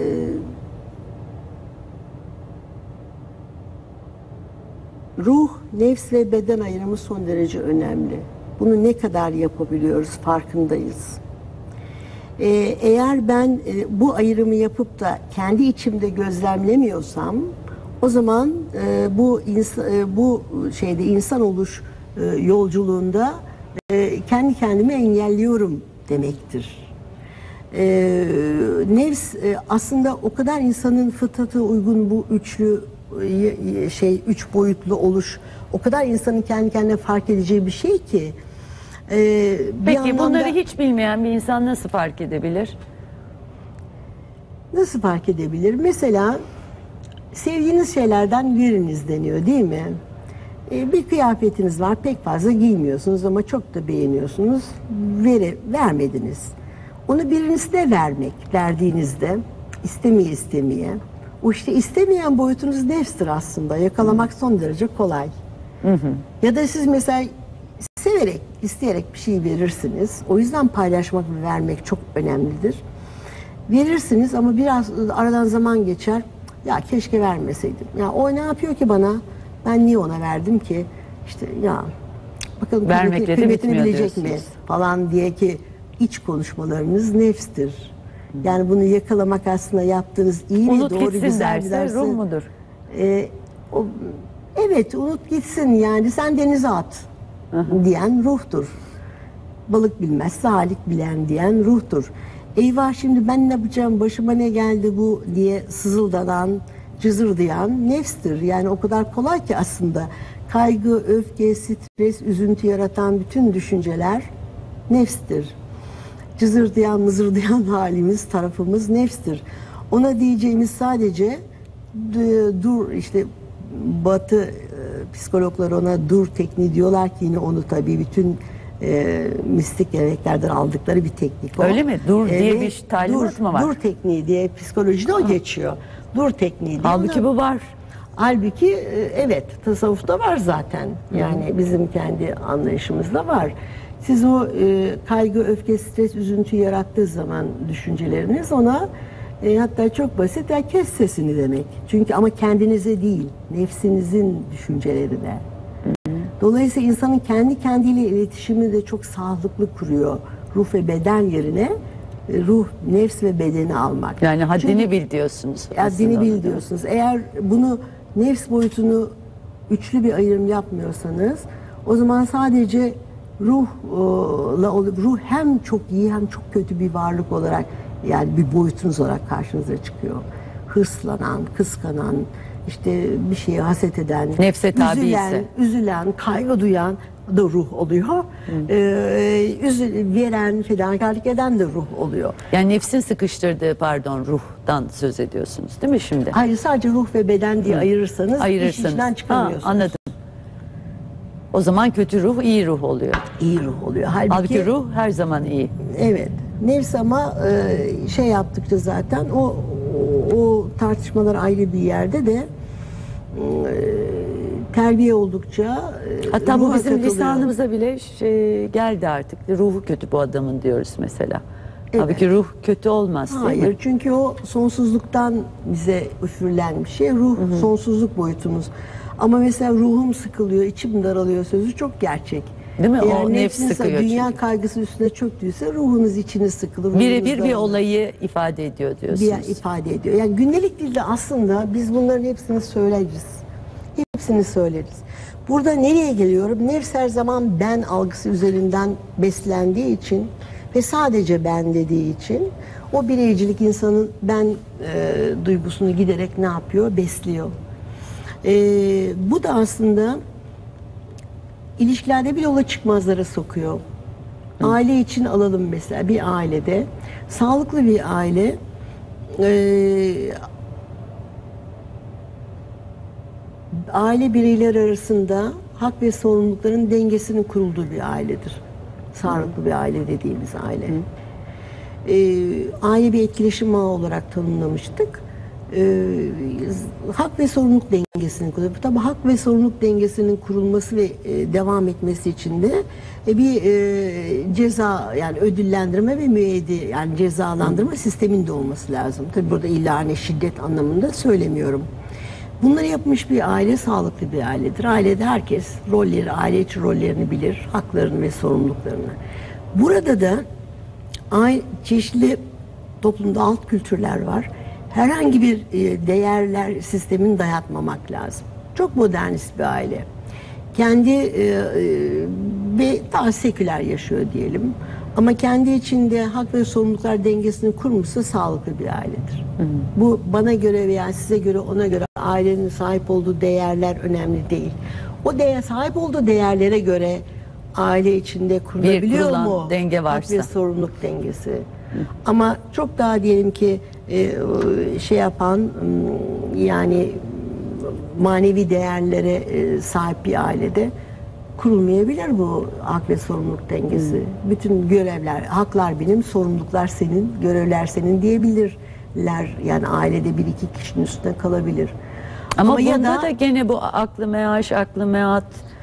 ruh, nefs ve beden ayrımı son derece önemli. Bunu ne kadar yapabiliyoruz farkındayız. Ee, eğer ben e, bu ayrımı yapıp da kendi içimde gözlemlemiyorsam, o zaman e, bu ins e, bu şeyde insan oluş e, yolculuğunda e, kendi kendimi engelliyorum demektir. E, nefs e, aslında o kadar insanın fıtratına uygun bu üçlü e, şey üç boyutlu oluş, o kadar insanın kendi kendine fark edeceği bir şey ki. Ee, Peki anlamda, bunları hiç bilmeyen bir insan nasıl fark edebilir? Nasıl fark edebilir? Mesela sevdiğiniz şeylerden biriniz deniyor, değil mi? Ee, bir kıyafetiniz var, pek fazla giymiyorsunuz ama çok da beğeniyorsunuz, vere, vermediniz. Onu birisine vermek, verdiğinizde istemeye istemeye, o işte istemeyen boyutunuz nefstir aslında, yakalamak son derece kolay. Hı hı. Ya da siz mesela severek, isteyerek bir şey verirsiniz. O yüzden paylaşmak ve vermek çok önemlidir. Verirsiniz ama biraz aradan zaman geçer. Ya keşke vermeseydim. Ya o ne yapıyor ki bana? Ben niye ona verdim ki? İşte ya bakalım Vermekle de kıymetini bitmiyor bilecek mi diyorsunuz. falan diye ki iç konuşmalarınız nefstir. Yani bunu yakalamak aslında yaptığınız iyi Unut ve doğru gitsin güzel derse bir dersi. ruh mudur? Ee, o, evet unut gitsin yani sen denize at diyen ruhtur. Balık bilmezse halik bilen diyen ruhtur. Eyvah şimdi ben ne yapacağım başıma ne geldi bu diye sızıldanan, cızırdayan nefstir. Yani o kadar kolay ki aslında kaygı, öfke, stres, üzüntü yaratan bütün düşünceler nefstir. Cızırdayan, mızırdayan halimiz, tarafımız nefstir. Ona diyeceğimiz sadece dur işte Batı e, psikologları ona dur tekniği diyorlar ki yine onu tabii bütün e, mistik geleneklerden aldıkları bir teknik o. Öyle mi? Dur diye Evet, bir talimat dur, mı var? Dur tekniği diye psikolojide o geçiyor. Dur tekniği diye. Halbuki Ona- bu var. Halbuki e, evet tasavvufta var zaten. Yani bizim kendi anlayışımızda var. Siz o e, kaygı, öfke, stres, üzüntü yarattığı zaman düşünceleriniz ona e, hatta çok basit ya kes sesini demek. Çünkü ama kendinize değil, nefsinizin düşüncelerine. Dolayısıyla insanın kendi kendiyle iletişimi de çok sağlıklı kuruyor. Ruh ve beden yerine e, ruh, nefs ve bedeni almak. Yani haddini Çünkü- bil diyorsunuz. ya aslında dini onu, bil değil mi? diyorsunuz. Eğer bunu nefs boyutunu üçlü bir ayrım yapmıyorsanız o zaman sadece ruhla olup ruh hem çok iyi hem çok kötü bir varlık olarak yani bir boyutunuz olarak karşınıza çıkıyor. Hırslanan, kıskanan, işte bir şeye haset eden, Nefse tabi üzülen, ise. üzülen, kaygı duyan da ruh oluyor. Ee, üzü, veren, fedakarlık eden de ruh oluyor. Yani nefsin sıkıştırdığı pardon ruhtan söz ediyorsunuz değil mi şimdi? Hayır sadece ruh ve beden diye ayırırsanız, iş Ayırırsanız. işten çıkamıyorsunuz. Ha, anladım. O zaman kötü ruh iyi ruh oluyor. İyi ruh oluyor. Halbuki, Halbuki ruh her zaman iyi. evet. Nefs ama e, şey yaptıkça zaten o, o, o tartışmalar ayrı bir yerde de e, terbiye oldukça e, Hatta bu ruha bizim katılıyor. lisanımıza bile şey geldi artık. Ruhu kötü bu adamın diyoruz mesela. Evet. Halbuki ruh kötü olmaz değil Hayır mi? çünkü o sonsuzluktan bize üfürülen bir şey. Ruh sonsuzluk boyutumuz. Ama mesela ruhum sıkılıyor, içim daralıyor sözü çok gerçek. Değil mi? O Eğer nefs nefsiniz sıkıyor dünya çünkü. kaygısı üstüne çöktüyse ruhunuz içiniz sıkılır. ruhunuz Birebir bir daralır. olayı ifade ediyor diyorsunuz. Bir ifade ediyor. Yani gündelik dilde aslında biz bunların hepsini söyleriz. Hepsini söyleriz. Burada nereye geliyorum? Nefs her zaman ben algısı üzerinden beslendiği için ve sadece ben dediği için o bireycilik insanın ben e, duygusunu giderek ne yapıyor? Besliyor. E, bu da aslında ilişkilerde bir yola çıkmazlara sokuyor. Aile için alalım mesela bir ailede sağlıklı bir aile e, aile bireyleri arasında hak ve sorumlulukların dengesinin kurulduğu bir ailedir. Sağlıklı bir aile dediğimiz aile. Ee, aile bir etkileşim ağı olarak tanımlamıştık. Ee, hak ve sorumluluk dengesinin kurulması. Tabii hak ve sorumluluk dengesinin kurulması ve e, devam etmesi için de e, bir e, ceza yani ödüllendirme ve müeyyide yani cezalandırma sistemin de olması lazım. Tabii burada illa hani şiddet anlamında söylemiyorum. Bunları yapmış bir aile sağlıklı bir ailedir. Ailede herkes rolleri, aile içi rollerini bilir, haklarını ve sorumluluklarını. Burada da ay- çeşitli toplumda alt kültürler var. Herhangi bir e, değerler sistemini dayatmamak lazım. Çok modernist bir aile. Kendi e, e, ve daha seküler yaşıyor diyelim. Ama kendi içinde hak ve sorumluluklar dengesini kurmuşsa sağlıklı bir ailedir. Hı hı. Bu bana göre veya size göre ona göre ailenin sahip olduğu değerler önemli değil. O değer sahip olduğu değerlere göre aile içinde kurulabiliyor kurulan mu? denge varsa. Hak ve sorumluluk dengesi. Hı. Ama çok daha diyelim ki e, şey yapan yani manevi değerlere e, sahip bir ailede kurulmayabilir bu hak ve sorumluluk dengesi. Hmm. Bütün görevler, haklar benim, sorumluluklar senin, görevler senin diyebilirler. Yani ailede bir iki kişinin üstüne kalabilir. Ama, Ama bunda ya da, da gene bu aklı meaş, aklı meat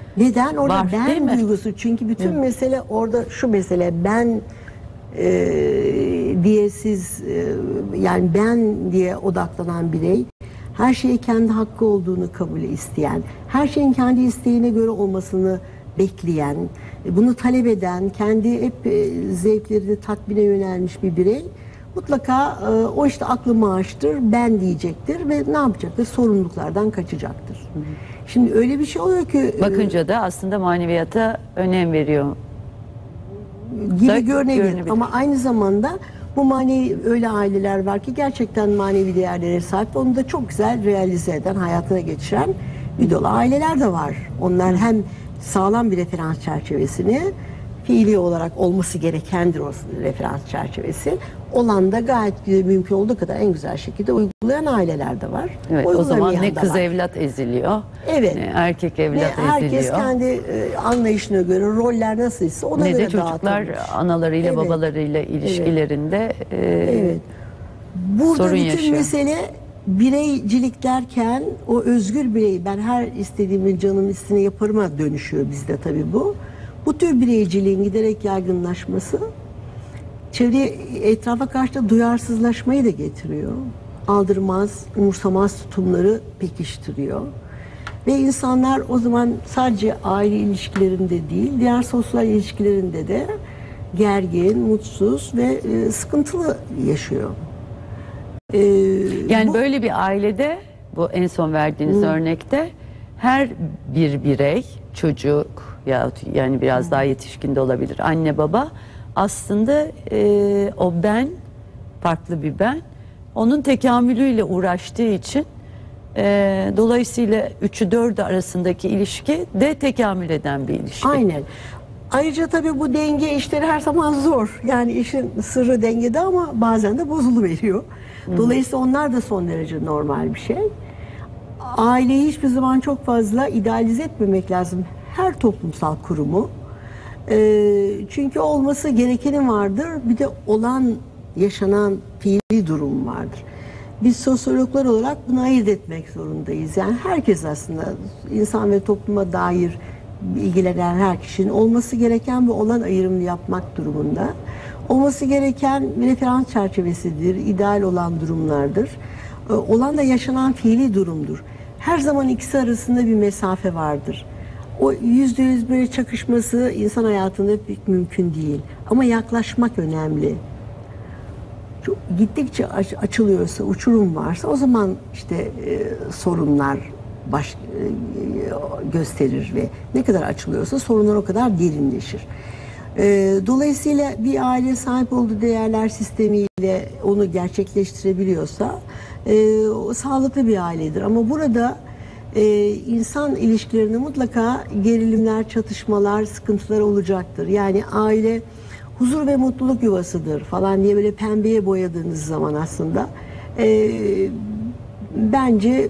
Neden? Orada Var, değil ben mi? duygusu. Çünkü bütün Evet. mesele orada şu mesele, ben e, diye siz e, yani ben diye odaklanan birey, her şeyi kendi hakkı olduğunu kabul isteyen, her şeyin kendi isteğine göre olmasını bekleyen, bunu talep eden, kendi hep e, zevklerini tatmine yönelmiş bir birey mutlaka e, o işte aklı maaştır, ben diyecektir ve ne yapacaktır? Sorumluluklardan kaçacaktır. Hı hı. Şimdi öyle bir şey oluyor ki Bakınca da aslında maneviyata önem veriyor gibi görünebilir. Ama aynı zamanda bu manevi öyle aileler var ki gerçekten manevi değerlere sahip, onu da çok güzel realize eden, hayatına geçiren bir dolu aileler de var. Onlar hem sağlam bir referans çerçevesini, fiili olarak olması gerekendir o referans çerçevesi, olan da gayet mümkün olduğu kadar en güzel şekilde uygulayan aileler de var. Evet, o zaman ne kız var. evlat eziliyor, evet, ne erkek evlat ne herkes eziliyor. kendi e, anlayışına göre roller nasılsa ona ne göre de çocuklar dağıtılmış. analarıyla Evet. babalarıyla ilişkilerinde evet. E, evet. Burada sorun bütün yaşıyor. mesele bireycilik derken o özgür birey, ben her istediğimin canım istediğini yaparıma dönüşüyor bizde tabii bu. Bu tür bireyciliğin giderek yaygınlaşması çevreye, etrafa karşı da duyarsızlaşmayı da getiriyor. Aldırmaz, umursamaz tutumları pekiştiriyor. Ve insanlar o zaman sadece aile ilişkilerinde değil, diğer sosyal ilişkilerinde de gergin, mutsuz ve e, sıkıntılı yaşıyor. Ee, yani bu, böyle bir ailede, bu en son verdiğiniz hmm. örnekte, her bir birey, çocuk ya yani biraz hmm. daha yetişkin de olabilir, anne baba, aslında e, o ben, farklı bir ben, onun tekamülüyle uğraştığı için e, dolayısıyla üçü dördü arasındaki ilişki de tekamül eden bir ilişki. Aynen. Ayrıca tabii bu denge işleri her zaman zor. Yani işin sırrı dengede ama bazen de bozuluveriyor. Dolayısıyla onlar da son derece normal bir şey. Aileyi hiçbir zaman çok fazla idealize etmemek lazım. Her toplumsal kurumu. E, çünkü olması gerekenin vardır. Bir de olan, yaşanan fiili durum vardır. Biz sosyologlar olarak bunu ayırt etmek zorundayız. Yani herkes aslında insan ve topluma dair ilgilenen her kişinin olması gereken ve olan ayrımını yapmak durumunda. Olması gereken bir referans çerçevesidir, ideal olan durumlardır. Olan da yaşanan fiili durumdur. Her zaman ikisi arasında bir mesafe vardır. O yüzde yüz böyle çakışması insan hayatında pek mümkün değil. Ama yaklaşmak önemli. Çok, gittikçe aç, açılıyorsa, uçurum varsa o zaman işte e, sorunlar baş, e, gösterir ve ne kadar açılıyorsa sorunlar o kadar derinleşir. E, dolayısıyla bir aile sahip olduğu değerler sistemiyle onu gerçekleştirebiliyorsa e, o sağlıklı bir ailedir. Ama burada e, insan ilişkilerinde mutlaka gerilimler, çatışmalar, sıkıntılar olacaktır. Yani aile huzur ve mutluluk yuvasıdır falan diye böyle pembeye boyadığınız zaman aslında e, bence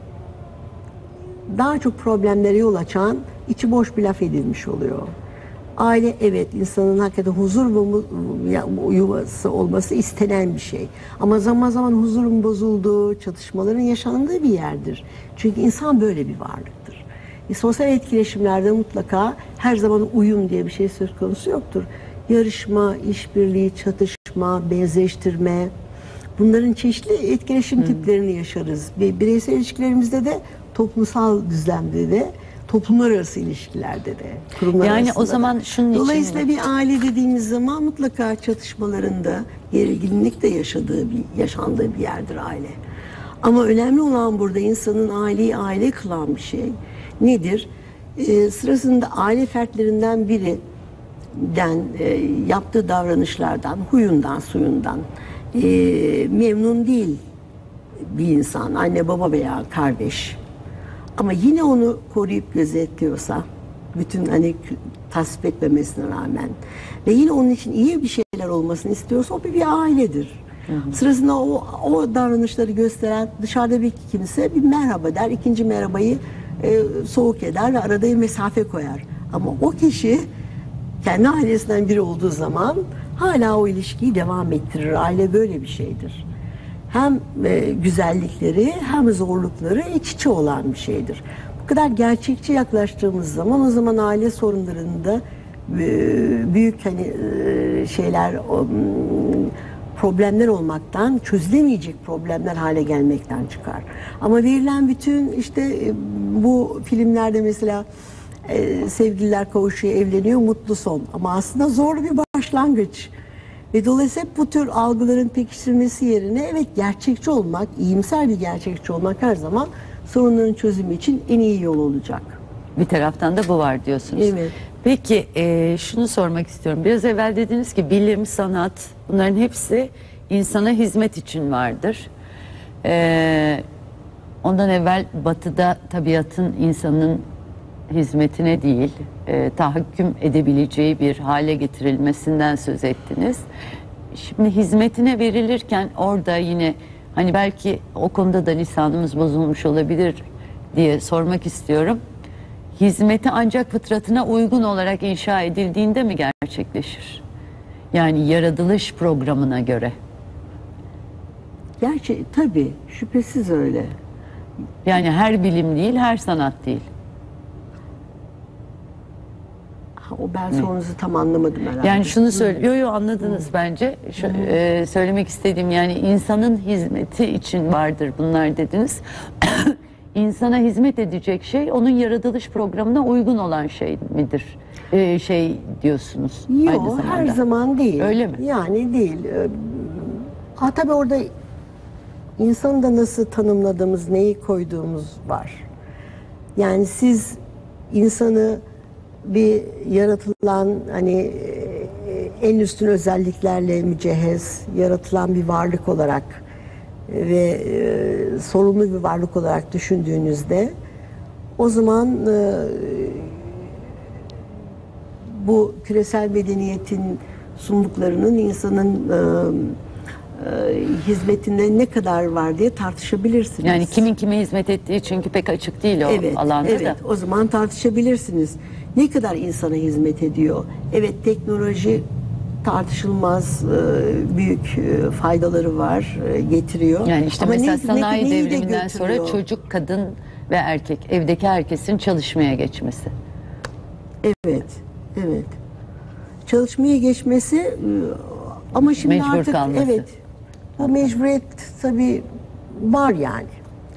daha çok problemlere yol açan, içi boş bir laf edilmiş oluyor. Aile evet insanın hakikaten huzur ve yuvası olması istenen bir şey. Ama zaman zaman huzurun bozulduğu, çatışmaların yaşandığı bir yerdir. Çünkü insan böyle bir varlıktır. E, sosyal etkileşimlerde mutlaka her zaman uyum diye bir şey söz konusu yoktur. Yarışma, işbirliği, çatışma, benzeştirme, bunların çeşitli etkileşim hmm. tiplerini yaşarız. Bireysel ilişkilerimizde de, toplumsal düzlemde de, toplumlar arası ilişkilerde de, kurumlar yani arasında o zaman da. şunun Dolayısıyla için... bir aile dediğimiz zaman mutlaka çatışmalarında, gerginlik de yaşadığı bir, yaşandığı bir yerdir aile. Ama önemli olan burada insanın aileyi aile kılan bir şey nedir? Ee, sırasında aile fertlerinden biri den e, yaptığı davranışlardan, huyundan, suyundan e, memnun değil bir insan, anne baba veya kardeş. Ama yine onu koruyup gözetliyorsa, bütün hani tasvip etmemesine rağmen ve yine onun için iyi bir şeyler olmasını istiyorsa o bir, bir ailedir. Hı hı. Sırasında o, o davranışları gösteren dışarıda bir kimse bir merhaba der, ikinci merhabayı e, soğuk eder ve arada bir mesafe koyar. Ama o kişi kendi ailesinden biri olduğu zaman hala o ilişkiyi devam ettirir. Aile böyle bir şeydir. Hem e, güzellikleri hem zorlukları iç içe olan bir şeydir. bu kadar gerçekçi yaklaştığımız zaman o zaman aile sorunlarında e, büyük hani e, şeyler o, m, problemler olmaktan, çözülemeyecek problemler hale gelmekten çıkar. Ama verilen bütün işte e, bu filmlerde mesela e, sevgililer kavuşuyor, evleniyor, mutlu son. Ama aslında zor bir başlangıç. Ve dolayısıyla bu tür algıların pekiştirilmesi yerine evet gerçekçi olmak, iyimser bir gerçekçi olmak her zaman sorunların çözümü için en iyi yol olacak. Bir taraftan da bu var diyorsunuz. Evet. Peki e, şunu sormak istiyorum. Biraz evvel dediniz ki bilim, sanat bunların hepsi insana hizmet için vardır. E, ondan evvel Batı'da tabiatın insanın hizmetine değil, e, tahakküm edebileceği bir hale getirilmesinden söz ettiniz. Şimdi hizmetine verilirken orada yine hani belki o konuda da lisanımız bozulmuş olabilir diye sormak istiyorum. Hizmeti ancak fıtratına uygun olarak inşa edildiğinde mi gerçekleşir? Yani yaratılış programına göre. Gerçi tabii şüphesiz öyle. Yani her bilim değil, her sanat değil. Ha, o ben sorunuzu tam anlamadım herhalde. Yani şunu söylüyor, yo, yo, anladınız Hı. bence. Şu, e, söylemek istediğim yani insanın hizmeti için vardır bunlar dediniz. İnsana hizmet edecek şey onun yaratılış programına uygun olan şey midir? Ee, şey diyorsunuz. Yok, her zaman değil. Öyle mi? Yani değil. Ha tabii orada insanı da nasıl tanımladığımız, neyi koyduğumuz var. Yani siz insanı bir yaratılan hani en üstün özelliklerle mücehhez yaratılan bir varlık olarak ve e, sorumlu bir varlık olarak düşündüğünüzde o zaman e, bu küresel medeniyetin sunduklarının insanın e, e, hizmetinde ne kadar var diye tartışabilirsiniz. Yani kimin kime hizmet ettiği çünkü pek açık değil o evet, alanda evet, da. O zaman tartışabilirsiniz. Ne kadar insana hizmet ediyor? Evet, teknoloji tartışılmaz büyük faydaları var, getiriyor. Yani işte ama mesela ne, sanayi ne, devriminden de sonra çocuk, kadın ve erkek, evdeki herkesin çalışmaya geçmesi. Evet, evet. Çalışmaya geçmesi ama şimdi Mecbur artık kalması. evet. Bu mecburiyet tabii var yani.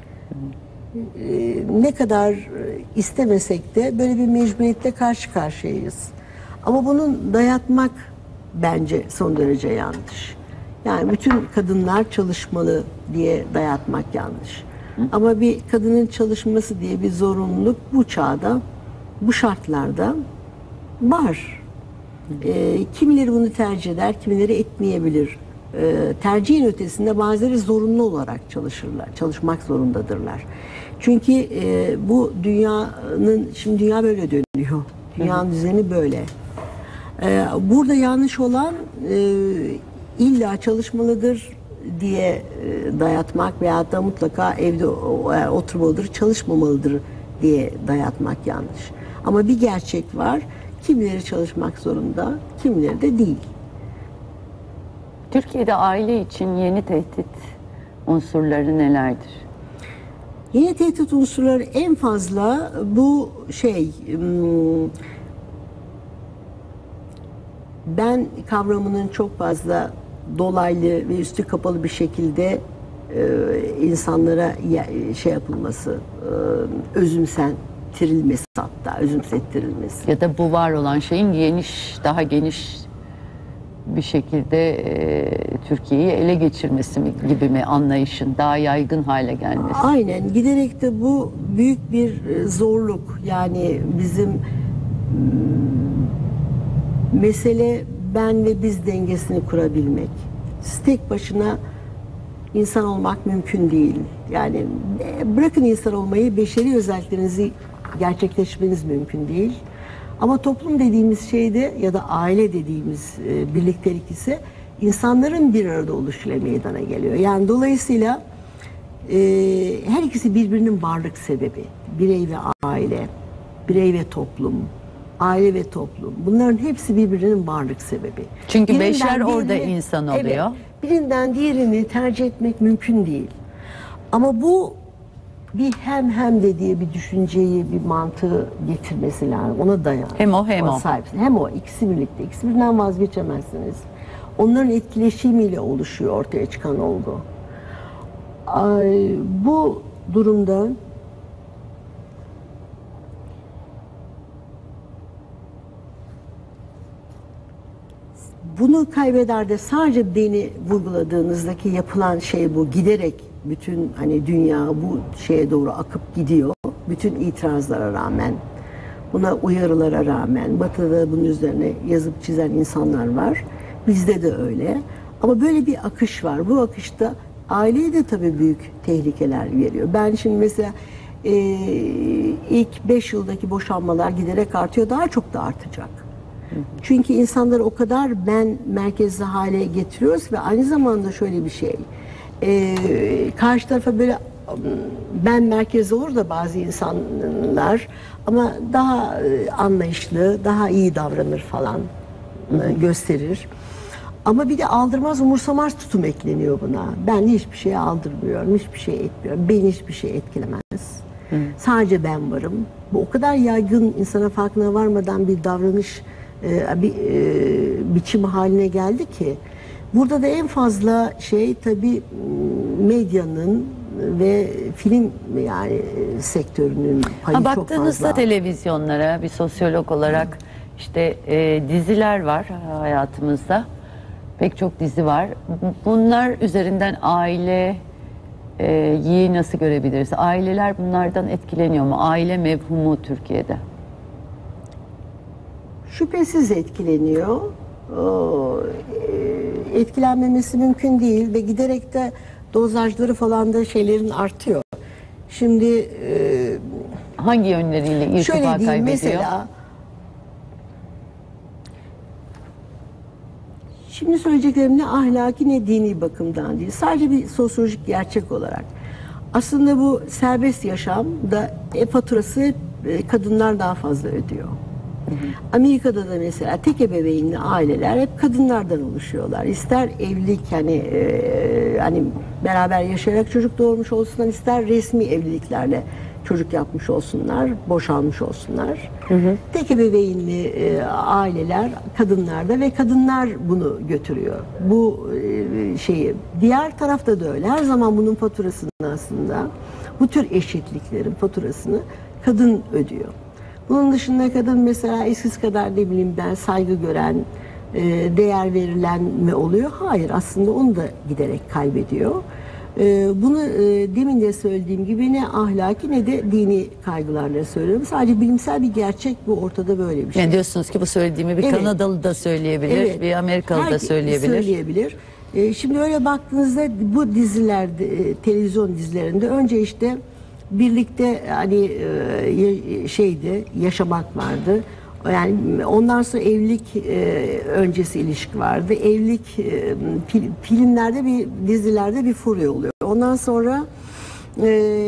Ne kadar istemesek de böyle bir mecburiyetle karşı karşıyayız. Ama bunun dayatmak bence son derece yanlış. Yani bütün kadınlar çalışmalı diye dayatmak yanlış. Hı? Ama bir kadının çalışması diye bir zorunluluk bu çağda, bu şartlarda var. E, kimileri bunu tercih eder, kimileri etmeyebilir. E, tercihin ötesinde bazıları zorunlu olarak çalışırlar, çalışmak zorundadırlar. Çünkü e, bu dünyanın, şimdi dünya böyle dönüyor. Dünyanın Hı. düzeni böyle. E, burada yanlış olan e, illa çalışmalıdır diye e, dayatmak veyahut da mutlaka evde e, oturmalıdır, çalışmamalıdır diye dayatmak yanlış. Ama bir gerçek var. Kimileri çalışmak zorunda, kimileri de değil. Türkiye'de aile için yeni tehdit unsurları nelerdir? Yeni tehdit unsurları en fazla bu şey, ben kavramının çok fazla dolaylı ve üstü kapalı bir şekilde insanlara şey yapılması, özümsentirilmesi, hatta özümsettirilmesi. Ya da bu var olan şeyin geniş, daha geniş bir şekilde e, Türkiye'yi ele geçirmesi mi, gibi mi anlayışın daha yaygın hale gelmesi? Aynen, giderek de bu büyük bir zorluk. Yani bizim mesele ben ve biz dengesini kurabilmek. Siz tek başına insan olmak mümkün değil. Yani bırakın insan olmayı, beşeri özelliklerinizi gerçekleştirmeniz mümkün değil. Ama toplum dediğimiz şeyde ya da aile dediğimiz e, birliktelik ise insanların bir arada oluşuyla meydana geliyor. Yani dolayısıyla e, her ikisi birbirinin varlık sebebi. Birey ve aile, birey ve toplum, aile ve toplum. Bunların hepsi birbirinin varlık sebebi. Çünkü birinden beşer diğerini, orada insan oluyor. Evet, birinden diğerini tercih etmek mümkün değil. Ama bu bir hem hem dediği bir düşünceyi, bir mantığı getirmesi lazım. Ona dayan. Hem o hem o. Sahipsin. Hem o. İkisi birlikte. İkisi birinden vazgeçemezsiniz. Onların etkileşimiyle oluşuyor ortaya çıkan olgu. Ay, bu durumda bunu kaybeder de sadece beni vurguladığınızdaki yapılan şey bu. Giderek bütün hani dünya bu şeye doğru akıp gidiyor. Bütün itirazlara rağmen, buna uyarılara rağmen, Batı'da bunun üzerine yazıp çizen insanlar var. Bizde de öyle. Ama böyle bir akış var. Bu akışta aileye de tabii büyük tehlikeler veriyor. Ben şimdi mesela e, ilk beş yıldaki boşanmalar giderek artıyor. Daha çok da artacak. Çünkü insanları o kadar ben merkezli hale getiriyoruz ve aynı zamanda şöyle bir şey. E, karşı tarafa böyle ben merkezli olur da bazı insanlar ama daha anlayışlı, daha iyi davranır falan gösterir. Ama bir de aldırmaz umursamaz tutum ekleniyor buna. Ben hiçbir şeye aldırmıyorum, hiçbir şey etmiyorum. Beni hiçbir şey etkilemez. Hı. Sadece ben varım. Bu o kadar yaygın, insana farkına varmadan bir davranış, e, bir e, biçim haline geldi ki. Burada da en fazla şey tabii medyanın ve film yani sektörünün payı ha, çok fazla. Baktığınızda televizyonlara bir sosyolog olarak işte e, diziler var hayatımızda. Pek çok dizi var. Bunlar üzerinden aile e, yi nasıl görebiliriz? Aileler bunlardan etkileniyor mu? Aile mevhumu Türkiye'de. Şüphesiz etkileniyor. O, e, etkilenmemesi mümkün değil ve giderek de dozajları falan da şeylerin artıyor. Şimdi e, hangi yönleriyle irtifa şöyle diyeyim, kaybediyor? Mesela şimdi söyleyeceklerim ne ahlaki ne dini bakımdan değil. Sadece bir sosyolojik gerçek olarak. Aslında bu serbest yaşamda e, faturası e, kadınlar daha fazla ödüyor. Hı hı. Amerika'da da mesela tek ebeveynli aileler hep kadınlardan oluşuyorlar. İster evlilik hani e, hani beraber yaşayarak çocuk doğurmuş olsunlar, ister resmi evliliklerle çocuk yapmış olsunlar, boşanmış olsunlar. Hı hı. Tek ebeveynli e, aileler kadınlarda ve kadınlar bunu götürüyor. Bu e, şeyi. Diğer tarafta da öyle. Her zaman bunun faturasını aslında bu tür eşitliklerin faturasını kadın ödüyor. Bunun dışında kadın mesela eskisi kadar ne bileyim ben saygı gören, e, değer verilen mi oluyor? Hayır, aslında onu da giderek kaybediyor. E, bunu e, demin de söylediğim gibi ne ahlaki ne de dini kaygılarla söylüyorum. Sadece bilimsel bir gerçek bu, ortada böyle bir şey. Yani diyorsunuz ki bu söylediğimi bir evet. Kanadalı da söyleyebilir, evet. bir Amerikalı Her da söyleyebilir. söyleyebilir. E, şimdi öyle baktığınızda bu dizilerde, e, televizyon dizilerinde önce işte birlikte hani e, şeydi, yaşamak vardı. Yani ondan sonra evlilik e, öncesi ilişki vardı. Evlilik e, fil, filmlerde bir dizilerde bir furya oluyor. Ondan sonra e,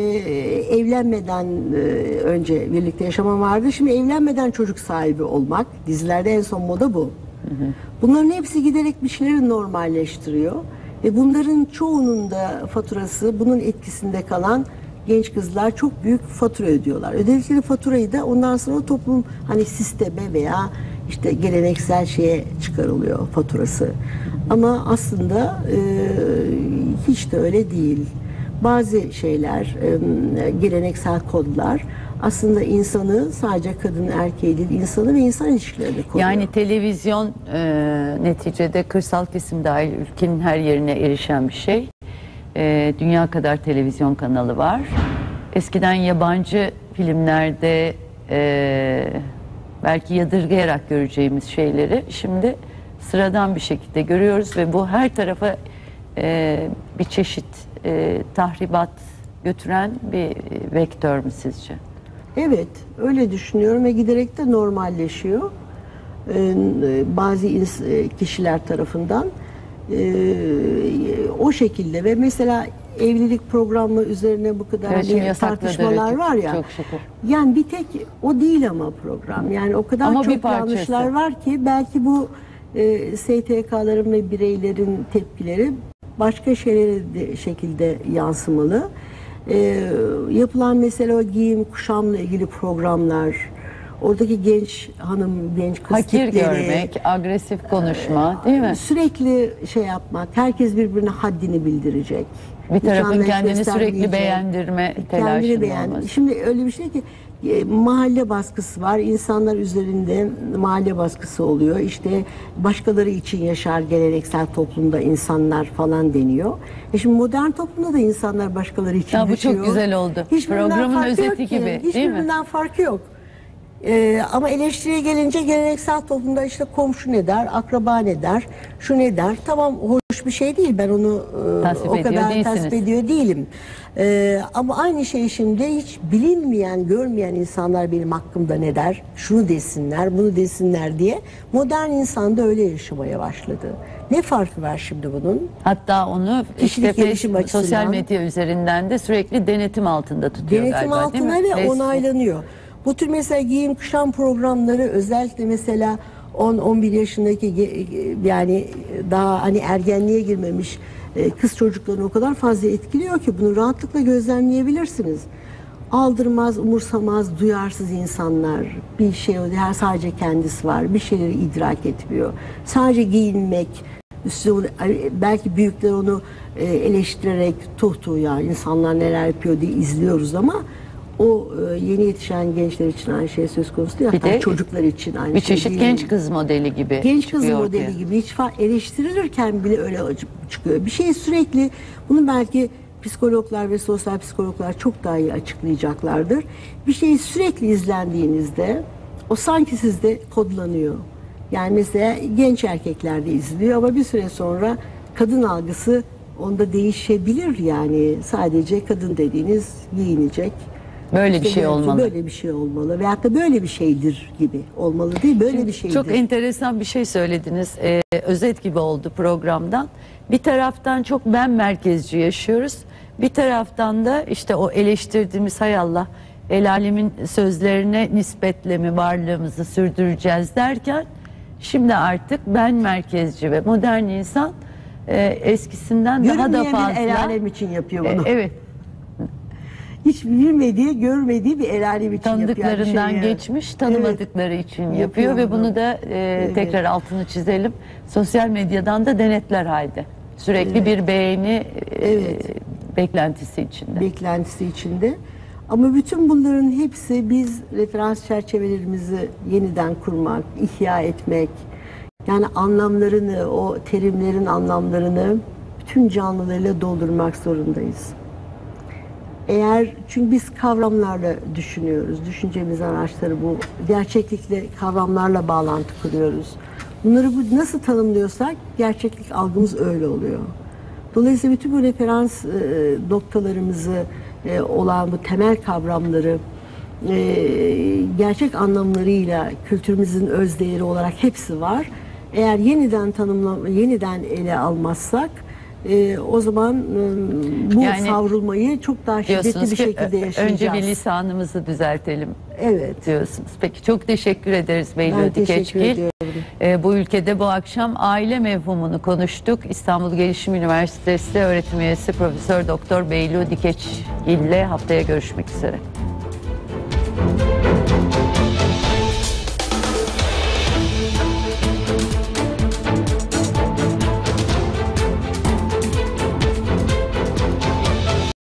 evlenmeden e, önce birlikte yaşama vardı. Şimdi evlenmeden çocuk sahibi olmak. Dizilerde en son moda bu. Hı hı. Bunların hepsi giderek bir şeyleri normalleştiriyor. Ve bunların çoğunun da faturası, bunun etkisinde kalan genç kızlar çok büyük fatura ödüyorlar. Ödedikleri faturayı da ondan sonra toplum hani sisteme veya işte geleneksel şeye çıkarılıyor faturası. Ama aslında e, hiç de öyle değil. Bazı şeyler, e, geleneksel kodlar aslında insanı sadece kadın erkeği değil, insanı ve insan ilişkilerini koruyor. Yani televizyon e, neticede kırsal kesim dahil ülkenin her yerine erişen bir şey. E, dünya kadar televizyon kanalı var. Eskiden yabancı filmlerde e, belki yadırgayarak göreceğimiz şeyleri şimdi sıradan bir şekilde görüyoruz ve bu her tarafa e, bir çeşit e, tahribat götüren bir vektör mü sizce? Evet, öyle düşünüyorum ve giderek de normalleşiyor. Ee, bazı kişiler tarafından. Ee, o şekilde ve mesela evlilik programı üzerine bu kadar evet, hani tartışmalar var ya. Çok şükür. Yani bir tek o değil ama program. Yani o kadar ama çok yanlışlar var ki belki bu e, S T K'ların ve bireylerin tepkileri başka şeylere de şekilde yansımalı. e, yapılan mesela o giyim kuşamla ilgili programlar, oradaki genç hanım, genç kız Hakir tipleri, görmek, agresif konuşma, değil mi? sürekli şey yapmak, herkes birbirine haddini bildirecek. Bir tarafın Hiç anlayış kendini sürekli göstermeyecek. beğendirme Kendini telaşında beğen. olması. Şimdi öyle bir şey ki e, mahalle baskısı var. İnsanlar üzerinde mahalle baskısı oluyor. İşte başkaları için yaşar geleneksel toplumda insanlar falan deniyor. E şimdi modern toplumda da insanlar başkaları için Ya bu yaşıyor. çok güzel oldu. Hiçbirinden Programın farkı özeti yok ki. gibi, değil mi? Hiçbirinden farkı yok. Ee, ama eleştiriye gelince geleneksel toplumda işte komşu ne der, akraba ne der, şu ne der. Tamam, hoş bir şey değil. Ben onu e, Tasvip o ediyor kadar değilsiniz. tasvip ediyor değilim. Ee, ama aynı şey şimdi hiç bilinmeyen, görmeyen insanlar benim hakkımda ne der, şunu desinler, bunu desinler diye modern insan da öyle yaşamaya başladı. Ne farkı var şimdi bunun? Hatta onu Kişilik işte gelişim Facebook, sosyal açısından. medya üzerinden de sürekli denetim altında tutuyor Denetim galiba, değil altına mi? ve Facebook. onaylanıyor. Bu tür mesela giyim kuşam programları özellikle mesela on on bir yaşındaki ge- yani daha hani ergenliğe girmemiş e, kız çocuklarını o kadar fazla etkiliyor ki bunu rahatlıkla gözlemleyebilirsiniz. Aldırmaz, umursamaz, duyarsız insanlar, bir şey her sadece kendisi var, bir şeyleri idrak etmiyor. Sadece giyinmek, üstüne belki büyükler onu e, eleştirerek tuh tuh ya insanlar neler yapıyor diye izliyoruz ama o e, yeni yetişen gençler için aynı şey söz konusu değil. Bir Hatta de çocuklar için aynı Bir şey çeşit değil. genç kız modeli gibi Genç kız çıkıyor modeli ortaya. gibi hiç fa- eleştirilirken bile öyle acı- çıkıyor. Bir şey sürekli, bunu belki psikologlar ve sosyal psikologlar çok daha iyi açıklayacaklardır. Bir şey sürekli izlendiğinizde o sanki sizde kodlanıyor. Yani mesela genç erkekler de izliyor ama bir süre sonra kadın algısı onda değişebilir yani. Sadece kadın dediğiniz giyinecek. Böyle bir İşte şey belki olmalı. Böyle bir şey olmalı. Veyahut da böyle bir şeydir gibi olmalı değil. Böyle bir şeydir. Çok enteresan bir şey söylediniz. Ee, özet gibi oldu programdan. Bir taraftan çok ben merkezci yaşıyoruz. Bir taraftan da işte o eleştirdiğimiz hay Allah el alemin sözlerine nispetle mi varlığımızı sürdüreceğiz derken şimdi artık ben merkezci ve modern insan e, eskisinden daha da Görünmeyen fazla. bir el alem için yapıyor E, bunu. evet. Hiç bilmediği, görmediği bir el alem için yapıyor. Tanıdıklarından Yani şey, geçmiş, tanımadıkları için yapıyor, Yapıyor ve bunu. bunu da e, Evet. tekrar altını çizelim. Sosyal medyadan da denetler halde. Sürekli Evet. bir beğeni e, Evet. beklentisi içinde. beklentisi içinde. Ama bütün bunların hepsi biz referans çerçevelerimizi yeniden kurmak, ihya etmek, yani anlamlarını, o terimlerin anlamlarını bütün canlılarıyla doldurmak zorundayız. Eğer, çünkü biz kavramlarla düşünüyoruz, düşüncemiz araçları bu, gerçeklikle kavramlarla bağlantı kuruyoruz. Bunları bu nasıl tanımlıyorsak gerçeklik algımız öyle oluyor. Dolayısıyla bütün bu referans e, noktalarımızı e, olan bu temel kavramları e, gerçek anlamlarıyla kültürümüzün özdeğeri olarak hepsi var. Eğer yeniden tanımla, yeniden ele almazsak e, o zaman e, bu Yani savrulmayı çok daha şiddetli Diyorsunuz bir ki şekilde ö- yaşayacağız. önce bir lisanımızı düzeltelim Evet. diyorsunuz. Peki, çok teşekkür ederiz Beylu Ben teşekkür Dikeçgil. ediyorum. Ee, bu ülkede bu akşam aile mevhumunu konuştuk. İstanbul Gelişim Üniversitesi öğretim üyesi Profesör Doktor Beylu Dikeçgil ile haftaya görüşmek üzere.